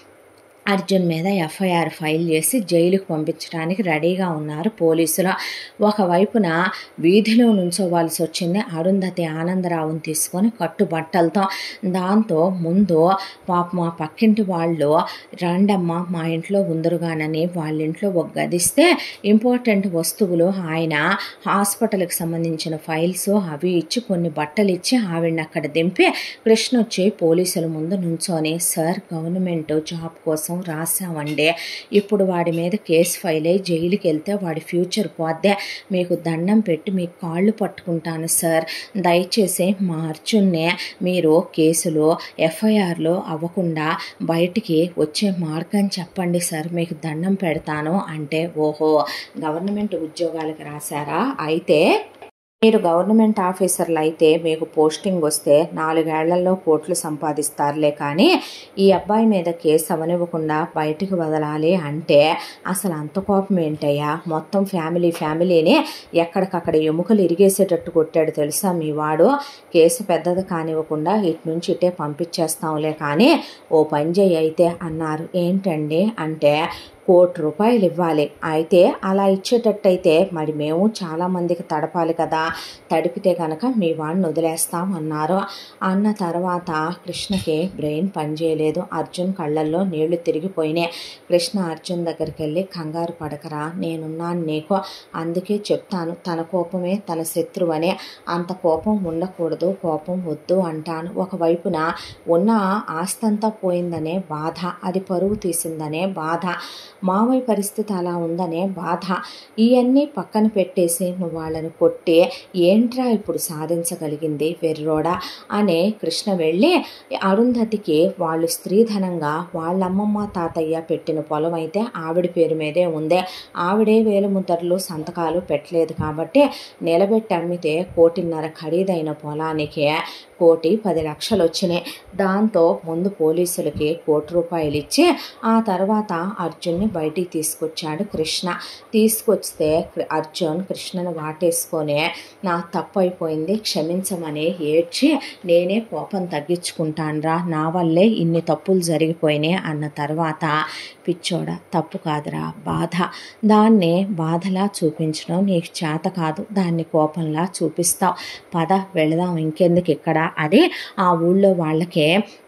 అర్జున్ మీద ఎఫ్ఐఆర్ ఫైల్ చేసి జైలుకు పంపించడానికి రెడీగా ఉన్నారు పోలీసులు. ఒకవైపున వీధిలో నుంచోవాల్సి వచ్చింది అరుంధతి ఆనందరావుని తీసుకొని కట్టుబట్టలతో. దాంతో ముందు పాప మా పక్కింటి వాళ్ళు రండమ్మ మా ఇంట్లో ఉందరుగానని వాళ్ళ ఇంట్లో ఒక గదిస్తే ఇంపార్టెంట్ వస్తువులు ఆయన హాస్పిటల్కి సంబంధించిన ఫైల్స్ అవి ఇచ్చి కొన్ని బట్టలు ఇచ్చి ఆవిడని అక్కడ దింపి కృష్ణ వచ్చి పోలీసుల ముందు నుంచొని సార్ గవర్నమెంట్ జాబ్ కోసం రాసామండి, ఇప్పుడు వాడి మీద కేసు ఫైల్ అయ్యి జైలుకి వెళ్తే వాడి ఫ్యూచర్ పోద్దే, మీకు దండం పెట్టి మీకు కాళ్ళు పట్టుకుంటాను సార్, దయచేసి మా అర్జున్నే మీరు కేసులో ఎఫ్ఐఆర్లో అవ్వకుండా బయటికి వచ్చే మార్గం చెప్పండి సార్, మీకు దండం పెడతాను అంటే ఓహో గవర్నమెంట్ ఉద్యోగాలకు రాశారా, అయితే మీరు గవర్నమెంట్ ఆఫీసర్లు అయితే మీకు పోస్టింగ్ వస్తే 4 ఏళ్లలో కోట్లు సంపాదిస్తారులే, కానీ ఈ అబ్బాయి మీద కేసు అవనివ్వకుండా బయటికి వదలాలి అంటే అసలు అంత కోపం ఏంటయ్యా, మొత్తం ఫ్యామిలీని ఎక్కడికక్కడ ఎముకలు ఇరిగేసేటట్టు కొట్టాడు తెలుసా మీ వాడు, కేసు పెద్దది కానివ్వకుండా ఇటు నుంచి ఇటే పంపించేస్తాంలే కానీ ఓ పని చేయి అయితే అన్నారు. ఏంటండి అంటే ₹1 కోటి ఇవ్వాలి, అయితే అలా ఇచ్చేటట్టయితే మరి మేము చాలామందికి తడపాలి కదా, తడిపితే కనుక మీ వాడిని వదిలేస్తాం అన్నారు. అన్న తర్వాత కృష్ణకి బ్రెయిన్ పనిచేయలేదు. అర్జున్ కళ్ళల్లో నీళ్లు తిరిగిపోయినాయి. కృష్ణ అర్జున్ దగ్గరికి వెళ్ళి కంగారు పడకరా, నేనున్నాను నీకు, అందుకే చెప్తాను తన కోపమే తన శత్రువనే, అంత కోపం ఉండకూడదు, కోపం వద్దు అంటాను. ఒకవైపున ఉన్న ఆస్తంతా పోయిందనే బాధ, అది పరువు తీసిందనే బాధ, మావయ్య పరిస్థితి అలా ఉందనే బాధ, ఇవన్నీ పక్కన పెట్టేసి నువ్వు వాళ్ళని కొట్టి ఏంట్రా ఇప్పుడు సాధించగలిగింది వెర్రోడా అనే కృష్ణ వెళ్ళి అరుంధతికి వాళ్ళు స్త్రీధనంగా వాళ్ళ అమ్మమ్మ తాతయ్య పెట్టిన పొలం అయితే ఆవిడ పేరు మీదే ఉంది, ఆవిడే వేలుముద్రలు సంతకాలు పెట్టలేదు కాబట్టి నిలబెట్టి అమ్మితే 1.5 కోటి ఖరీదైన పొలానికి 1,10,00,000 వచ్చినాయి. దాంతో ముందు పోలీసులకి ₹1 కోటి ఇచ్చి ఆ తర్వాత అర్జున్ని బయటికి తీసుకొచ్చాడు కృష్ణ. తీసుకొస్తే అర్జున్ కృష్ణను వాటేసుకొని నా తప్పు అయిపోయింది క్షమించమని ఏడ్చి నేనే కోపం తగ్గించుకుంటానురా, నా వల్లే ఇన్ని తప్పులు జరిగిపోయినాయి అన్న తర్వాత పిచ్చోడ తప్పు కాదురా బాధ, దాన్ని బాధలా చూపించడం నీకు చేత కాదు, దాన్ని కోపంలా చూపిస్తావు, పద వెళదాం ఇంకెందుకు ఇక్కడ అది ఆ ఊళ్ళో వాళ్ళకే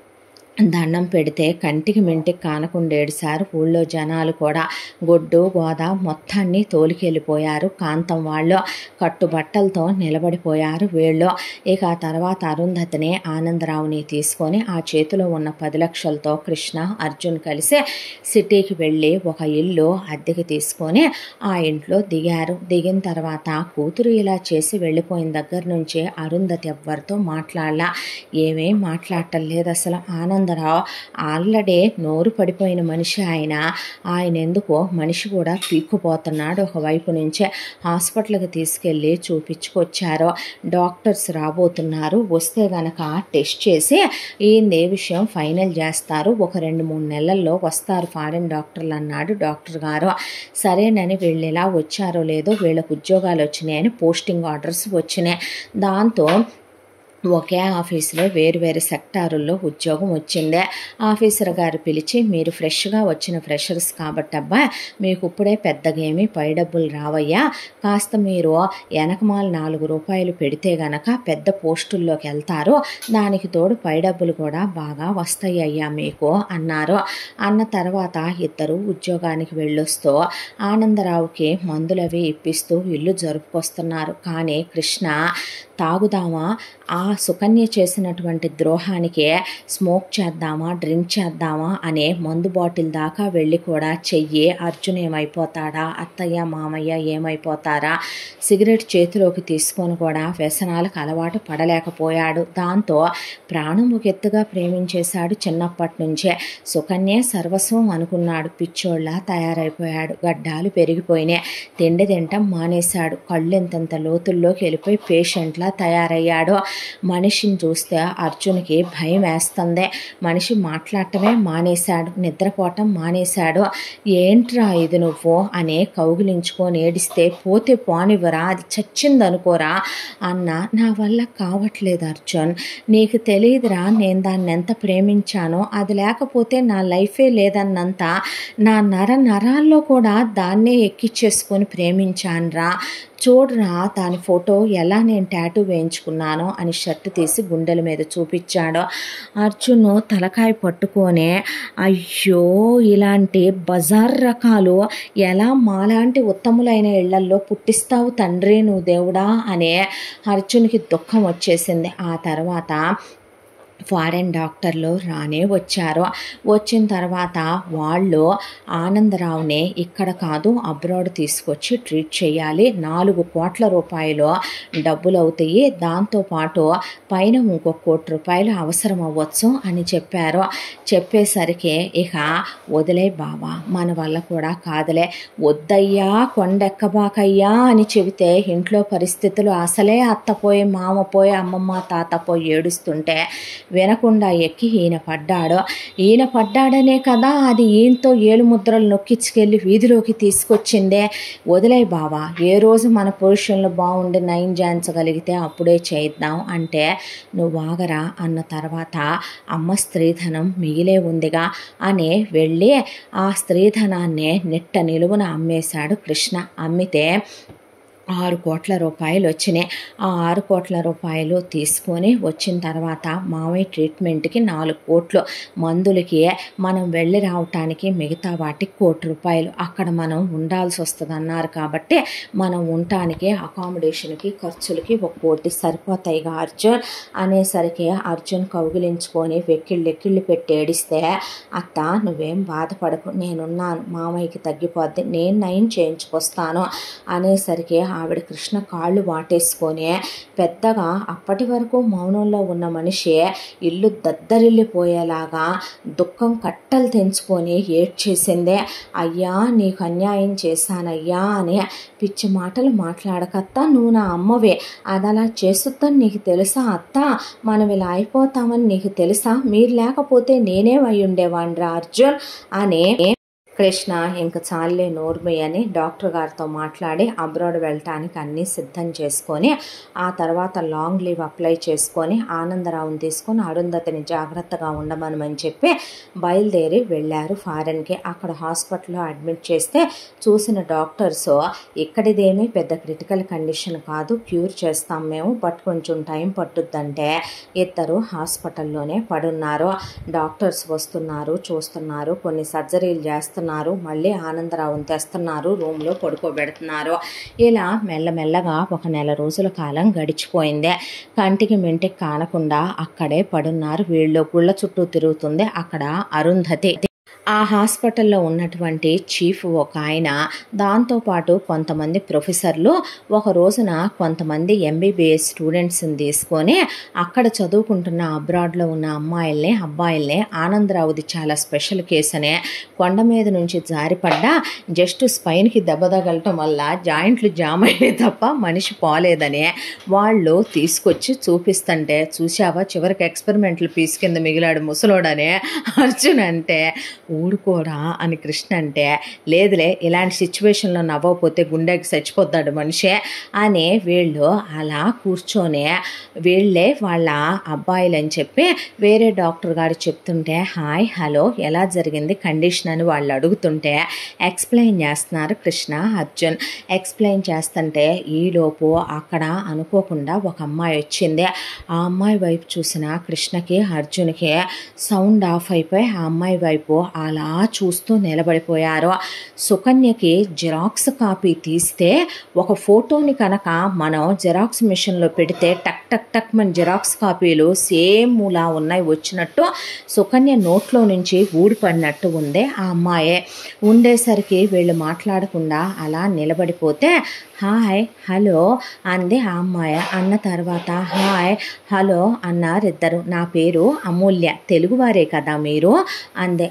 దండం పెడితే కంటికి మెంటికి కానకుండా ఏడిశారు ఊళ్ళో జనాలు కూడా. గొడ్డు గోద మొత్తాన్ని తోలికెళ్ళిపోయారు కాంతం వాళ్ళు, కట్టుబట్టలతో నిలబడిపోయారు వీళ్ళు. ఇక ఆ తర్వాత అరుంధతిని ఆనందరావుని తీసుకొని ఆ చేతిలో ఉన్న 10 లక్షలతో కృష్ణ అర్జున్ కలిసి సిటీకి వెళ్ళి ఒక ఇల్లు అద్దెకి తీసుకొని ఆ ఇంట్లో దిగారు. దిగిన తర్వాత కూతురు ఇలా చేసి వెళ్ళిపోయిన దగ్గర నుంచి అరుంధతి ఎవ్వరితో మాట్లాడలా, ఏమేం మాట్లాడటం లేదు అసలు. ఆనందరావు ఆల్రెడీ నోరు పడిపోయిన మనిషి ఆయన ఎందుకో మనిషి కూడా పీక్కుపోతున్నాడు. ఒకవైపు నుంచే హాస్పిటల్కి తీసుకెళ్ళి చూపించుకొచ్చారు. డాక్టర్స్ రాబోతున్నారు, వస్తే గనక టెస్ట్ చేసి ఏ విషయం ఫైనల్ చేస్తారు, ఒక 2-3 నెలల్లో వస్తారు ఫారిన్ డాక్టర్లు అన్నాడు డాక్టర్ గారు. సరేనని వీళ్ళు ఎలా వచ్చారో లేదో వీళ్ళకు ఉద్యోగాలు వచ్చినాయని పోస్టింగ్ ఆర్డర్స్ వచ్చినాయి. దాంతో ఒకే ఆఫీసులో వేరు సెక్టారుల్లో ఉద్యోగం వచ్చిందే. ఆఫీసర్ గారు పిలిచి మీరు ఫ్రెష్గా వచ్చిన ఫ్రెషర్స్ కాబట్టి అబ్బా మీకు ఇప్పుడే పెద్దగా ఏమీ పై డబ్బులు రావయ్యా, కాస్త మీరు వెనకమాల ₹4 పెడితే గనక పెద్ద పోస్టుల్లోకి వెళ్తారు, దానికి తోడు పై డబ్బులు కూడా బాగా వస్తాయి అయ్యా మీకు అన్నారు. అన్న తర్వాత ఇద్దరు ఉద్యోగానికి వెళ్ళొస్తూ ఆనందరావుకి మందులవి ఇప్పిస్తూ ఇల్లు జరుపుకొస్తున్నారు. కానీ కృష్ణ తాగుదామా, ఆ సుకన్య చేసినటువంటి ద్రోహానికి స్మోక్ చేద్దామా డ్రింక్ చేద్దామా అనే మందు బాటిల్ దాకా వెళ్ళి కూడా చెయ్యి అర్జున్ ఏమైపోతాడా, అత్తయ్య మామయ్య ఏమైపోతారా, సిగరెట్ చేతిలోకి తీసుకొని కూడా వ్యసనాలకు అలవాటు పడలేకపోయాడు. దాంతో ప్రాణం ఒక ఎత్తుగా ప్రేమించేశాడు చిన్నప్పటి నుంచే. సుకన్య సర్వస్వం అనుకున్నాడు, పిచ్చోళ్ళ తయారైపోయాడు, గడ్డాలు పెరిగిపోయినాయి, తిండి తింటం మానేశాడు, కళ్ళు ఎంతంత లోతుల్లోకి వెళ్ళిపోయి పేషెంట్లా తయారయ్యాడు. మనిషిని చూస్తే అర్జున్కి భయం వేస్తుంది. మనిషి మాట్లాడటమే మానేశాడు, నిద్రపోవటం మానేశాడు. ఏంట్రా ఇది నువ్వు అని కౌగిలించుకొని ఏడిస్తే పోతే పోనివ్వరా, అది చచ్చిందనుకోరా అన్న. నా వల్ల కావట్లేదు అర్జున్, నీకు తెలియదురా నేను దాన్ని ఎంత ప్రేమించానో, అది లేకపోతే నా లైఫే లేదన్నంత నా నరాల్లో కూడా దాన్నే ఎక్కిచ్చేసుకొని ప్రేమించానురా. చూడరా దాని ఫోటో ఎలా నేను టాటూ వేయించుకున్నానో అని షర్ట్ తీసి గుండెల మీద చూపించాడు. అర్జున్ తలకాయ పట్టుకొని అయ్యో ఇలాంటి బజార్ రకాలు ఎలా మాలాంటి ఉత్తములైన ఇళ్లల్లో పుట్టిస్తావు తండ్రి నువ్వు దేవుడా అనే అర్జున్కి దుఃఖం వచ్చేసింది. ఆ తర్వాత ఫారెన్ డాక్టర్లు రానే వచ్చారు. వచ్చిన తర్వాత వాళ్ళు ఆనందరావుని ఇక్కడ కాదు అబ్రాడ్ తీసుకొచ్చి ట్రీట్ చేయాలి, 4 కోట్ల రూపాయలు డబ్బులు అవుతాయి, దాంతోపాటు పైన ఇంకో 1 కోటి రూపాయలు అవసరం అవ్వచ్చు అని చెప్పారు. చెప్పేసరికి ఇక వదిలే బావా మన వల్ల కూడా కాదులే, వద్దయ్యా కొండెక్కబాకయ్యా అని చెబితే ఇంట్లో పరిస్థితులు అసలే అత్తపోయి మామ పోయి అమ్మమ్మ తాత పోయి ఏడుస్తుంటే వినకుండా ఎక్కి ఈయన పడ్డాడు. ఈయన పడ్డాడనే కదా అది ఈయనతో 7 ముద్రలు నొక్కించుకెళ్ళి వీధిలోకి తీసుకొచ్చిందే. వదిలే బావా, ఏ రోజు మన పొజిషన్లో బాగుండి నయం చేయించగలిగితే అప్పుడే చేద్దాం అంటే నువ్వు ఆగరా అన్న తర్వాత అమ్మ స్త్రీధనం మిగిలే ఉందిగా అని వెళ్ళి ఆ స్త్రీధనాన్ని నిట్ట నిలువున అమ్మేశాడు కృష్ణ. అమ్మితే 6 కోట్ల రూపాయలు వచ్చినాయి. ఆ 6 కోట్ల రూపాయలు తీసుకొని వచ్చిన తర్వాత మామయ్య ట్రీట్మెంట్కి 4 కోట్లు, మందులకి మనం వెళ్ళి రావటానికి మిగతా వాటికి 1 కోటి రూపాయలు అక్కడ మనం ఉండాల్సి వస్తుంది అన్నారు. కాబట్టి మనం ఉండటానికి అకామిడేషన్కి ఖర్చులకి 1 కోటి సరిపోతాయిగా అర్జున్ అనేసరికి అర్జున్ కౌగిలించుకొని వెక్కిళ్ళు పెట్టి ఏడిస్తే అత్త నువ్వేం బాధపడకు, నేనున్నాను, మామయ్యకి తగ్గిపోద్ది, నేను నయం చేయించుకొస్తాను అనేసరికి ఆవిడ కృష్ణ కాళ్ళు వాటేసుకొని పెద్దగా అప్పటి వరకు మౌనంలో ఉన్న మనిషి ఇల్లు దద్దరిల్లిపోయేలాగా దుఃఖం కట్టలు తెంచుకొని ఏడ్చేసిందే. అయ్యా నీకు అన్యాయం చేశానయ్యా అని పిచ్చి మాటలు మాట్లాడకత్తా, నువ్వు నా అమ్మవే, అది అలా చేస్తుందని నీకు తెలుసా అత్త, మనం ఇలా అయిపోతామని నీకు తెలుసా, మీరు లేకపోతే నేనే అయి ఉండేవాడిరా అర్జున్ అని కృష్ణ ఇంక చాలే నోర్మి అని డాక్టర్ గారితో మాట్లాడి అబ్రాడ్ వెళ్ళటానికి అన్నీ సిద్ధం చేసుకొని ఆ తర్వాత లాంగ్ లీవ్ అప్లై చేసుకొని ఆనందరావుని తీసుకొని అరుంధతిని జాగ్రత్తగా ఉండమని చెప్పి బయలుదేరి వెళ్ళారు ఫారెన్కి. అక్కడ హాస్పిటల్లో అడ్మిట్ చేస్తే చూసిన డాక్టర్స్ ఇక్కడిదేమీ పెద్ద క్రిటికల్ కండిషన్ కాదు, క్యూర్ చేస్తాం మేము, బట్ కొంచెం టైం పట్టుద్దంటే ఇద్దరు హాస్పిటల్లోనే పడున్నారు. డాక్టర్స్ వస్తున్నారు, చూస్తున్నారు, కొన్ని సర్జరీలు చేస్తున్నారు, మళ్ళీ ఆనందరావుని తెస్తున్నారు, రూమ్లో పడుకోబెడుతున్నారు. ఇలా మెల్లమెల్లగా 1 నెల రోజుల కాలం గడిచిపోయింది. కంటికి మెంటికి కానకుండా అక్కడే పడున్నారు. వీళ్ళు గుళ్ళ చుట్టూ తిరుగుతుంది అక్కడ అరుంధతి. ఆ హాస్పిటల్లో ఉన్నటువంటి చీఫ్ ఒక ఆయన, దాంతోపాటు కొంతమంది ప్రొఫెసర్లు ఒక రోజున కొంతమంది ఎంబీబీఎస్ స్టూడెంట్స్ని తీసుకొని అక్కడ చదువుకుంటున్న అబ్రాడ్లో ఉన్న అమ్మాయిల్ని అబ్బాయిల్ని ఆనందరావుది చాలా స్పెషల్ కేసు అనే కొండ మీద నుంచి జారిపడ్డా జస్ట్ స్పైన్కి దెబ్బ తగలటం వల్ల జాయింట్లు జామ్ అయ్యే తప్ప మనిషి పోలేదని వాళ్ళు తీసుకొచ్చి చూపిస్తుంటే చూసావా చివరికి ఎక్స్పెరిమెంటల్ పీస్ కింద మిగిలాడు ముసలోడనే అర్జున్ అంటే ఊడుకోరా అని కృష్ణ అంటే లేదులే ఇలాంటి సిచ్యువేషన్లో నవ్వకపోతే గుండెకి చచ్చిపోతాడు మనిషి అని వీళ్ళు అలా కూర్చొని వీళ్ళే వాళ్ళ అబ్బాయిలు అని చెప్పి వేరే డాక్టర్ గారు చెప్తుంటే హాయ్ హలో ఎలా జరిగింది కండిషన్ అని వాళ్ళు అడుగుతుంటే ఎక్స్ప్లెయిన్ చేస్తున్నారు కృష్ణ అర్జున్. ఎక్స్ప్లెయిన్ చేస్తుంటే ఈలోపు అక్కడ అనుకోకుండా ఒక అమ్మాయి వచ్చింది. ఆ అమ్మాయి వైపు చూసిన కృష్ణకి అర్జున్కి సౌండ్ ఆఫ్ అయిపోయి ఆ అమ్మాయి వైపు అలా చూస్తూ నిలబడిపోయారు. సుకన్యకి జిరాక్స్ కాపీ తీస్తే ఒక ఫోటోని కనుక మనం జిరాక్స్ మిషన్లో పెడితే టక్ టక్ టక్ మన జిరాక్స్ కాపీలు సేమ్ లా ఉన్నాయి వచ్చినట్టు సుకన్య నోట్లో నుంచి ఊడిపడినట్టు ఉంది. ఆ అమ్మాయే ఉండేసరికి వీళ్ళు మాట్లాడకుండా అలా నిలబడిపోతే హాయ్ హలో అంది ఆ అమ్మాయి. అన్న తర్వాత హాయ్ హలో అన్నారు ఇద్దరు. నా పేరు అమూల్య, తెలుగువారే కదా మీరు అంది. అన్న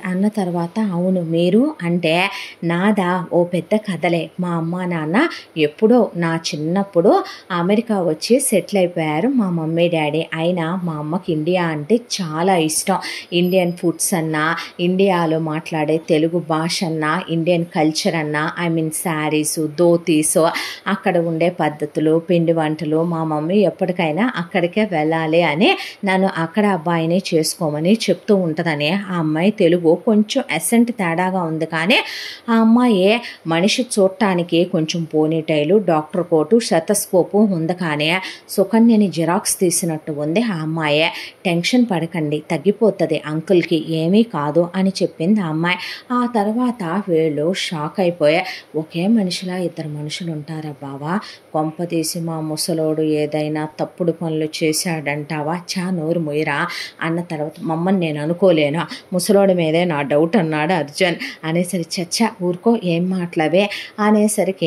తర్వాత అవును మీరు అంటే నాదా ఓ పెద్ద కథలే. మా అమ్మ నాన్న ఎప్పుడో నా చిన్నప్పుడు అమెరికా వచ్చి సెటిల్ అయిపోయారు మా మమ్మీ డాడీ. అయినా మా అమ్మకి ఇండియా అంటే చాలా ఇష్టం. ఇండియన్ ఫుడ్స్ అన్నా, ఇండియాలో మాట్లాడే తెలుగు భాష అన్నా, ఇండియన్ కల్చర్ అన్నా, ఐ మీన్ శారీసు, ధోతీసు, అక్కడ ఉండే పద్ధతులు, పిండి వంటలు. మా మమ్మీ ఎప్పటికైనా అక్కడికే వెళ్ళాలి అని నన్ను అక్కడ అబ్బాయిని చేసుకోమని చెప్తూ ఉంటుందని. ఆ అమ్మాయి తెలుగు కొంచెం ఎసెంట్ తేడాగా ఉంది, కానీ ఆ అమ్మాయి మనిషి చూడటానికి కొంచెం పోనీటైలు, డాక్టర్ కోటు, స్టెతస్కోపు ఉంది, కానీ సుకన్యని జిరాక్స్ తీసినట్టు ఉంది ఆ అమ్మాయి. టెన్షన్ పడకండి, తగ్గిపోతుంది, అంకుల్కి ఏమీ కాదు అని చెప్పింది ఆ అమ్మాయి. ఆ తర్వాత వీళ్ళు షాక్ అయిపోయా. ఒకే మనిషిలా ఇద్దరు మనుషులు ఉంటారా బావా? కొంపదీసి మా ముసలోడు ఏదైనా తప్పుడు పనులు చేశాడంటావా? చా నోరు మొయ్యరా అన్న తర్వాత మమ్మల్ని నేను అనుకోలేనా, ముసలోడి మీదే నా డౌట్ అన్నాడు అర్జున్. అనేసరికి చచ్చా ఊరుకో ఏం మాట్లావే అనేసరికి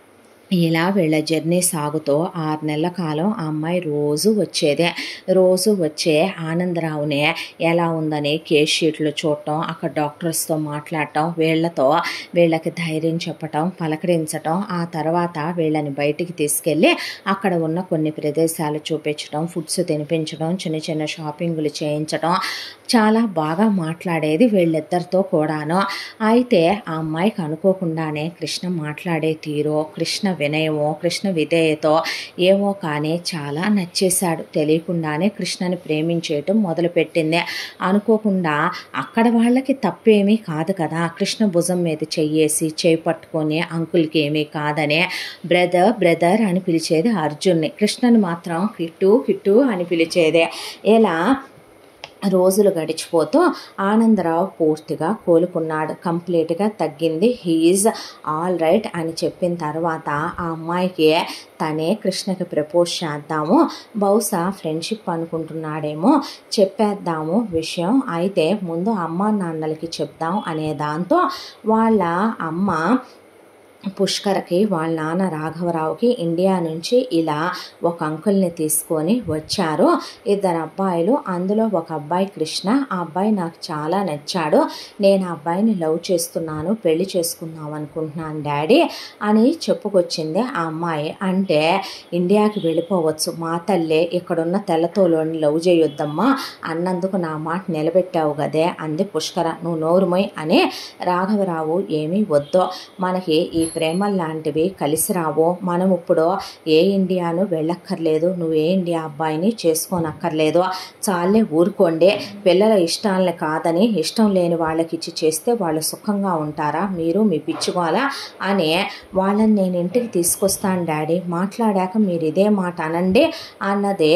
ఇలా వీళ్ళ జర్నీ సాగుతూ 6 నెలల కాలం ఆ అమ్మాయి రోజు వచ్చేదే. రోజు వచ్చే ఆనందరావునే ఎలా ఉందని కేస్ షీట్లు చూడటం, అక్కడ డాక్టర్స్తో మాట్లాడటం, వీళ్ళకి ధైర్యం చెప్పటం, పలకరించటం, ఆ తర్వాత వీళ్ళని బయటికి తీసుకెళ్ళి అక్కడ ఉన్న కొన్ని ప్రదేశాలు చూపించడం, ఫుడ్స్ తినిపించడం, చిన్న చిన్న షాపింగ్లు చేయించడం, చాలా బాగా మాట్లాడేది వీళ్ళిద్దరితో కూడాను. అయితే ఆ అమ్మాయికి అనుకోకుండానే కృష్ణ మాట్లాడే తీరో, కృష్ణ వినయమో, కృష్ణ విధేయతో ఏమో కానీ చాలా నచ్చేశాడు. తెలియకుండానే కృష్ణని ప్రేమించేయటం మొదలుపెట్టింది. అనుకోకుండా అక్కడ వాళ్ళకి తప్పేమీ కాదు కదా, కృష్ణ భుజం మీద చెయ్యేసి చేయి పట్టుకొని అంకుల్కి ఏమీ కాదనే బ్రదర్ బ్రదర్ అని పిలిచేది అర్జున్ని. కృష్ణని మాత్రం కిట్టు కిట్టు అని పిలిచేదే. ఇలా రోజులు గడిచిపోతూ ఆనందరావు పూర్తిగా కోలుకున్నాడు, కంప్లీట్గా తగ్గింది, హీఈజ్ ఆల్ రైట్ అని చెప్పిన తర్వాత ఆ అమ్మాయికి తనే కృష్ణకి ప్రపోజ్ చేద్దాము, బహుశా ఫ్రెండ్షిప్ అనుకుంటున్నాడేమో, చెప్పేద్దాము విషయం, అయితే ముందు అమ్మ నాన్నలకి చెప్దాం అనే దాంతో వాళ్ళ అమ్మ పుష్కరకి వాళ్ళ నాన్న రాఘవరావుకి ఇండియా నుంచి ఇలా ఒక అంకుల్ని తీసుకొని వచ్చారు. 2 అబ్బాయిలు, అందులో ఒక అబ్బాయి కృష్ణ. ఆ అబ్బాయి నాకు చాలా నచ్చాడు, నేను ఆ అబ్బాయిని లవ్ చేస్తున్నాను, పెళ్లి చేసుకుందాం అనుకుంటున్నాను డాడీ అని చెప్పుకొచ్చింది ఆ అమ్మాయి. అంటే ఇండియాకి వెళ్ళిపోవచ్చు మా తల్లే, ఇక్కడున్న తెల్లతోలోని లవ్ చేయొద్దమ్మా అన్నందుకు నా మాట నిలబెట్టావు కదే అంది పుష్కర. నువ్వు నోరుమోయ్ అని రాఘవరావు ఏమీ వద్దో, మనకి ఈ ప్రేమ లాంటివి కలిసి రావో, మనం ఇప్పుడు ఏ ఇండియాను వెళ్ళక్కర్లేదు, నువ్వు ఏ ఇండియా అబ్బాయిని చేసుకోనక్కర్లేదు, చాలే ఊరుకోండి, పిల్లల ఇష్టాలని కాదని ఇష్టం లేని వాళ్ళకి ఇచ్చి చేస్తే వాళ్ళు సుఖంగా ఉంటారా, మీరు మీ పిచ్చుకోవాలా అని వాళ్ళని నేను ఇంటికి తీసుకొస్తాను డాడీ, మాట్లాడాక మీరు ఇదే మాట అనండి అన్నదే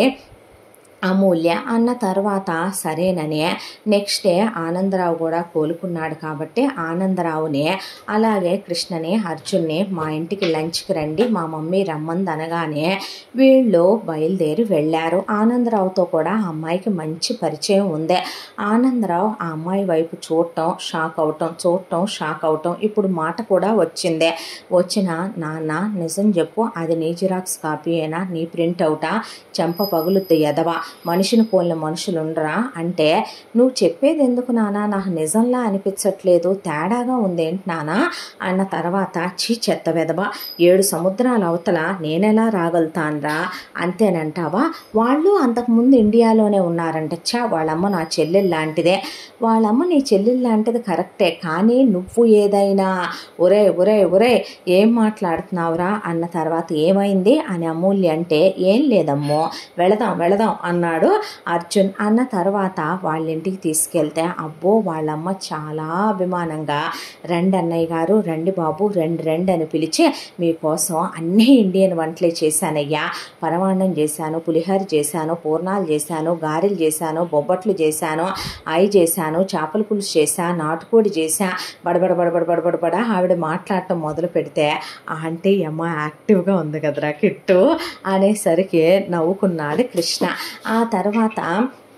అమూల్య. అన్న తర్వాత సరేనని నెక్స్ట్ డే ఆనందరావు కూడా కోలుకున్నాడు కాబట్టి ఆనందరావుని అలాగే కృష్ణని అర్జున్ని మా ఇంటికి లంచ్కి రండి మా మమ్మీ రమ్మంది అనగానే వీళ్ళు బయలుదేరి వెళ్ళారు. ఆనందరావుతో కూడా ఆ అమ్మాయికి మంచి పరిచయం ఉంది. ఆనందరావు ఆ అమ్మాయి వైపు చూడటం షాక్ అవటం, చూడటం షాక్ అవటం, ఇప్పుడు మాట కూడా వచ్చిందే. వచ్చిన నాన్న నిజం చెప్పు, అది నీ జిరాక్స్ కాపీ అయినా నీ ప్రింట్ అవుటా, చెంప పగులుద్ది ఎదవా, మనిషిని పోలిన మనుషులుండరా అంటే, నువ్వు చెప్పేది ఎందుకు నానా, నాకు నిజంలా అనిపించట్లేదు, తేడాగా ఉందేంటి నానా అన్న తర్వాత చీ చెత్త వెదవా, 7 సముద్రాల అవతల నేనెలా రాగలుగుతాన్రా, అంతేనంటావా, వాళ్ళు అంతకుముందు ఇండియాలోనే ఉన్నారంట, చా వాళ్ళమ్మ నా చెల్లెలు లాంటిదే, వాళ్ళమ్మ నీ చెల్లెలు లాంటిది కరెక్టే, కానీ నువ్వు ఏదైనా ఒరే ఒరే ఒరే ఏం మాట్లాడుతున్నావురా అన్న తర్వాత ఏమైంది అని అమూల్య అంటే, ఏం లేదమ్మో వెళదాం వెళదాం అన్నాడు అర్జున్. అన్న తర్వాత వాళ్ళ ఇంటికి తీసుకెళ్తే అబ్బో వాళ్ళమ్మ చాలా అభిమానంగా రండి అన్నయ్య గారు, రండి బాబు, రండి రండి అని పిలిచి మీకోసం అన్నీ ఇండియన్ వంటలే చేశానయ్యా, పరమాన్నం చేశాను, పులిహోర చేశాను, పూర్ణాలు చేశాను, గారెలు చేశాను, బొబ్బట్లు చేశాను, అయి చేశాను, చేపల పులుసు చేశా, నాటుకోడి చేశా, బడబడ బడబడ బడబడబడ ఆవిడ మాట్లాడటం మొదలు పెడితే ఆంటీ అమ్మ యాక్టివ్గా ఉంది కదరా కిట్టు అనేసరికి నవ్వుకున్నాడు కృష్ణ. ఆ తర్వాత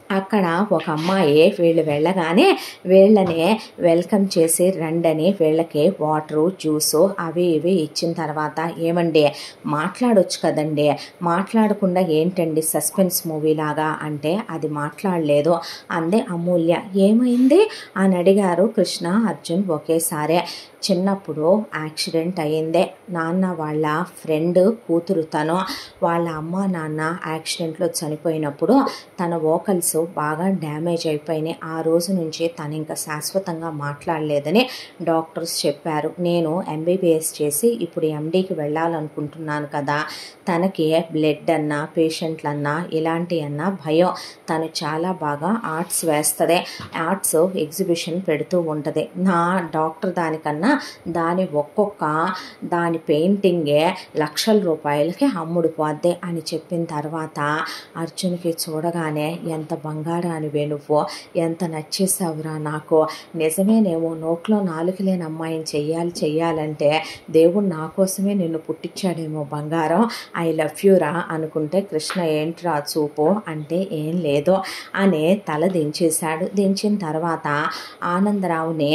అక్కడ ఒక అమ్మాయి వీళ్ళు వెళ్ళగానే వీళ్ళని వెల్కమ్ చేసి రండని వీళ్ళకి వాటరు జ్యూసు అవి ఇవి ఇచ్చిన తర్వాత, ఏమండి మాట్లాడొచ్చు కదండి, మాట్లాడకుండా ఏంటండి సస్పెన్స్ మూవీ లాగా అంటే, అది మాట్లాడలేదు అందే అమూల్య. ఏమైంది అని అడిగారు కృష్ణ అర్జున్ ఒకేసారే. చిన్నప్పుడు యాక్సిడెంట్ అయ్యిందే, నాన్న వాళ్ళ ఫ్రెండ్ కూతురు తను. వాళ్ళ అమ్మ నాన్న యాక్సిడెంట్లో చనిపోయినప్పుడు తన వోకల్స్ బాగా డ్యామేజ్ అయిపోయినాయి. ఆ రోజు నుంచి తను ఇంకా శాశ్వతంగా మాట్లాడలేదని డాక్టర్స్ చెప్పారు. నేను ఎంబీబీఎస్ చేసి ఇప్పుడు ఎండీకి వెళ్ళాలనుకుంటున్నాను కదా, తనకి బ్లడ్ అన్నా పేషెంట్లన్నా ఇలాంటి అన్నా భయం. తను చాలా బాగా ఆర్ట్స్ వేస్తుంది, ఆర్ట్స్ ఎగ్జిబిషన్ పెడుతూ ఉంటుంది. నా డాక్టర్ దానికన్నా దాని ఒక్కొక్క దాని పెయింటింగే లక్షల రూపాయలకి అమ్ముడుపోద్ది అని చెప్పిన తర్వాత అర్జున్కి చూడగానే, ఎంత బంగారానివే నువ్వు, ఎంత నచ్చేసావురా నాకు, నిజమేనేమో నోట్లో నాలుక లేని అమ్మాయిని చెయ్యాలంటే దేవుడు నా కోసమే నిన్ను పుట్టించాడేమో బంగారం, ఐ లవ్ యూ రా అనుకుంటే, కృష్ణ ఏంట్రా చూపు అంటే ఏం లేదు అని తల దించేశాడు. దించిన తర్వాత ఆనందరావుని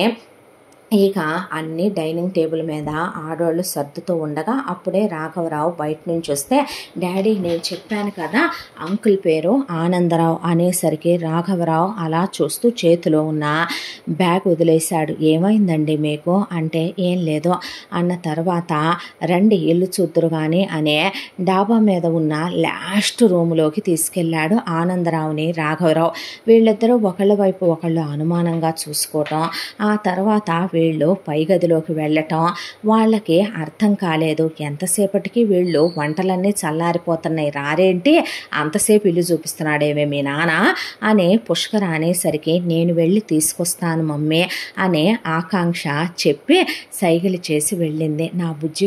ఇక అన్ని డైనింగ్ టేబుల్ మీద ఆడవాళ్ళు సర్దుతూ ఉండగా అప్పుడే రాఘవరావు బయట నుంచి వస్తే, డాడీ నేను చెప్పాను కదా అంకుల్ పేరు ఆనందరావు అనేసరికి రాఘవరావు అలా చూస్తూ చేతిలో ఉన్న బ్యాగ్ వదిలేశాడు. ఏమైందండి మీకు అంటే, ఏం లేదు అన్న తర్వాత, రండి ఇల్లు చూద్దురు కానీ అనే డాబా మీద ఉన్న లాస్ట్ రూములోకి తీసుకెళ్ళాడు ఆనందరావుని రాఘవరావు. వీళ్ళిద్దరూ ఒకళ్ళ వైపు ఒకళ్ళు అనుమానంగా చూసుకోవటం, ఆ తర్వాత వీళ్ళు పై గదిలోకి వెళ్ళటం వాళ్ళకి అర్థం కాలేదు. ఎంతసేపటికి వీళ్ళు వంటలన్నీ చల్లారిపోతున్నాయి, రారేంటి అంతసేపు ఇల్లు చూపిస్తున్నాడేమే మీ నాన్న అని పుష్కర అనేసరికి, నేను వెళ్ళి తీసుకొస్తాను మమ్మీ అనే ఆకాంక్ష చెప్పి సైగలు చేసి వెళ్ళింది. నా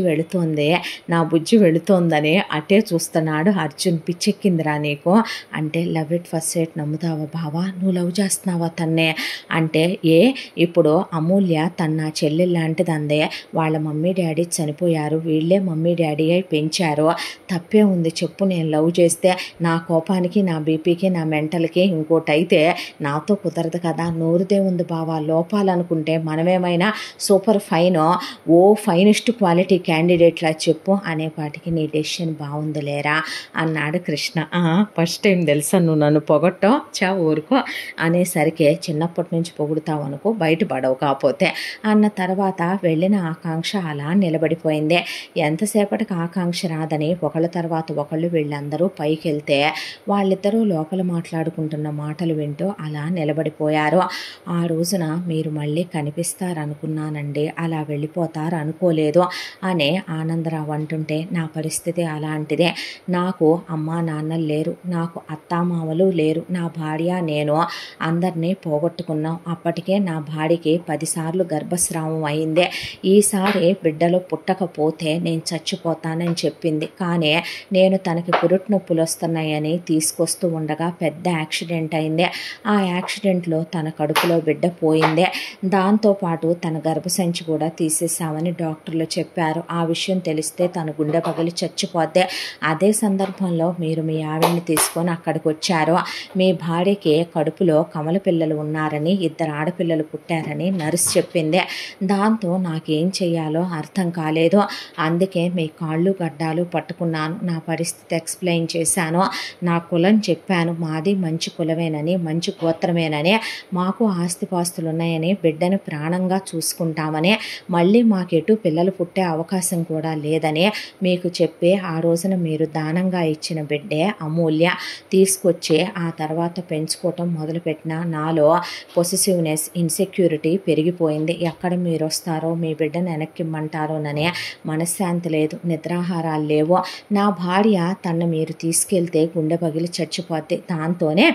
బుజ్జి వెళుతోందని అటే చూస్తున్నాడు అర్జున్. పిచ్చెక్కిందిరా నీకు అంటే, లవ్ ఇట్ ఫస్ట్ సైట్ నమ్ముతావా బావా, నువ్వు లవ్ చేస్తున్నావా తన్నే అంటే, ఇప్పుడు అమూల్య నా చెల్లెలు లాంటిది అందే, వాళ్ళ మమ్మీ డాడీ చనిపోయారు, వీళ్ళే మమ్మీ డాడీ అయి పెంచారు, తప్పే ఉంది చెప్పు, నేను లవ్ చేస్తే నా కోపానికి నా బీపీకి నా మెంటల్కి ఇంకోటి అయితే నాతో కుదరదు కదా, నోరుదే ఉంది బావా, లోపాలనుకుంటే మనమేమైనా సూపర్ ఫైన్ ఫైనెస్ట్ క్వాలిటీ క్యాండిడేట్లా చెప్పు అనేపాటికి, నీ డెసిషన్ బాగుంది లేరా అన్నాడు కృష్ణ. ఫస్ట్ టైం తెలుసా నువ్వు నన్ను పొగట్టం, ఊరుకో అనేసరికి, చిన్నప్పటి నుంచి పొగుడుతావు అనుకో బయటపడవు కాకపోతే అన్న తర్వాత వెళ్ళిన ఆకాంక్ష అలా నిలబడిపోయింది. ఎంతసేపటికి ఆకాంక్ష రాదని ఒకళ్ళ తర్వాత ఒకళ్ళు వీళ్ళందరూ పైకి వెళ్తే వాళ్ళిద్దరూ లోపల మాట్లాడుకుంటున్న మాటలు వింటూ అలా నిలబడిపోయారు. ఆ రోజున మీరు మళ్ళీ కనిపిస్తారనుకున్నానండి, అలా వెళ్ళిపోతారు అనుకోలేదు అనే ఆనందరావు అంటుంటే, నా పరిస్థితి అలాంటిదే, నాకు అమ్మా నాన్నలు లేరు, నాకు అత్తామామలు లేరు, నా భార్య నేను అందరినీ పోగొట్టుకున్నాం. అప్పటికే నా భార్యకి 10 సార్లు గర్భస్రావం అయిందే, ఈసారి బిడ్డలు పుట్టకపోతే నేను చచ్చిపోతానని చెప్పింది. కానీ నేను తనకి పురుటి నొప్పులు వస్తున్నాయని తీసుకొస్తూ ఉండగా పెద్ద యాక్సిడెంట్ అయింది. ఆ యాక్సిడెంట్లో తన కడుపులో బిడ్డ పోయిందే, దాంతోపాటు తన గర్భసంచి కూడా తీసేసామని డాక్టర్లు చెప్పారు. ఆ విషయం తెలిస్తే తన గుండె పగిలి చచ్చిపోద్దే. అదే సందర్భంలో మీరు మీ ఆవిడ్ని తీసుకొని అక్కడికి వచ్చారు. మీ భార్యకి కడుపులో కమల పిల్లలు ఉన్నారని, 2 ఆడపిల్లలు పుట్టారని నర్స్ చెప్పింది. దాంతో నాకేం చెయ్యాలో అర్థం కాలేదు, అందుకే మీ కాళ్ళు గడ్డాలు పట్టుకున్నాను, నా పరిస్థితి ఎక్స్ప్లెయిన్ చేశాను, నా కులం చెప్పాను, మాది మంచి కులమేనని మంచి గోత్రమేనని, మాకు ఆస్తిపాస్తులు ఉన్నాయని, బిడ్డను ప్రాణంగా చూసుకుంటామని, మళ్ళీ మాకెటు పిల్లలు పుట్టే అవకాశం కూడా లేదని మీకు చెప్పి ఆ రోజున మీరు దానంగా ఇచ్చిన బిడ్డే అమూల్య. తీసుకొచ్చి ఆ తర్వాత పెంచుకోవటం మొదలుపెట్టిన నాలో పొసెసివ్నెస్ ఇన్సెక్యూరిటీ పెరిగిపోయింది. ఎక్కడ మీరు వస్తారో మీ బిడ్డను వెనక్కిమ్మంటారోననే మనశ్శాంతి లేదు, నిద్రాహారాలు లేవు. నా భార్య తను మీరు తీసుకెళ్తే గుండె పగిలి చచ్చిపోద్ది, దాంతోనే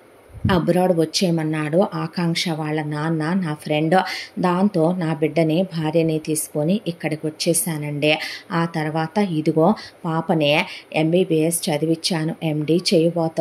అబ్రాడ్ వచ్చేయమన్నాడు ఆకాంక్ష వాళ్ళ నాన్న, నా ఫ్రెండ్. దాంతో నా బిడ్డని భార్యని తీసుకొని ఇక్కడికి వచ్చేసానండి. ఆ తర్వాత ఇదిగో పాపనే ఎంబీబీఎస్ చదివించాను, ఎండీ చేయబోతుంది.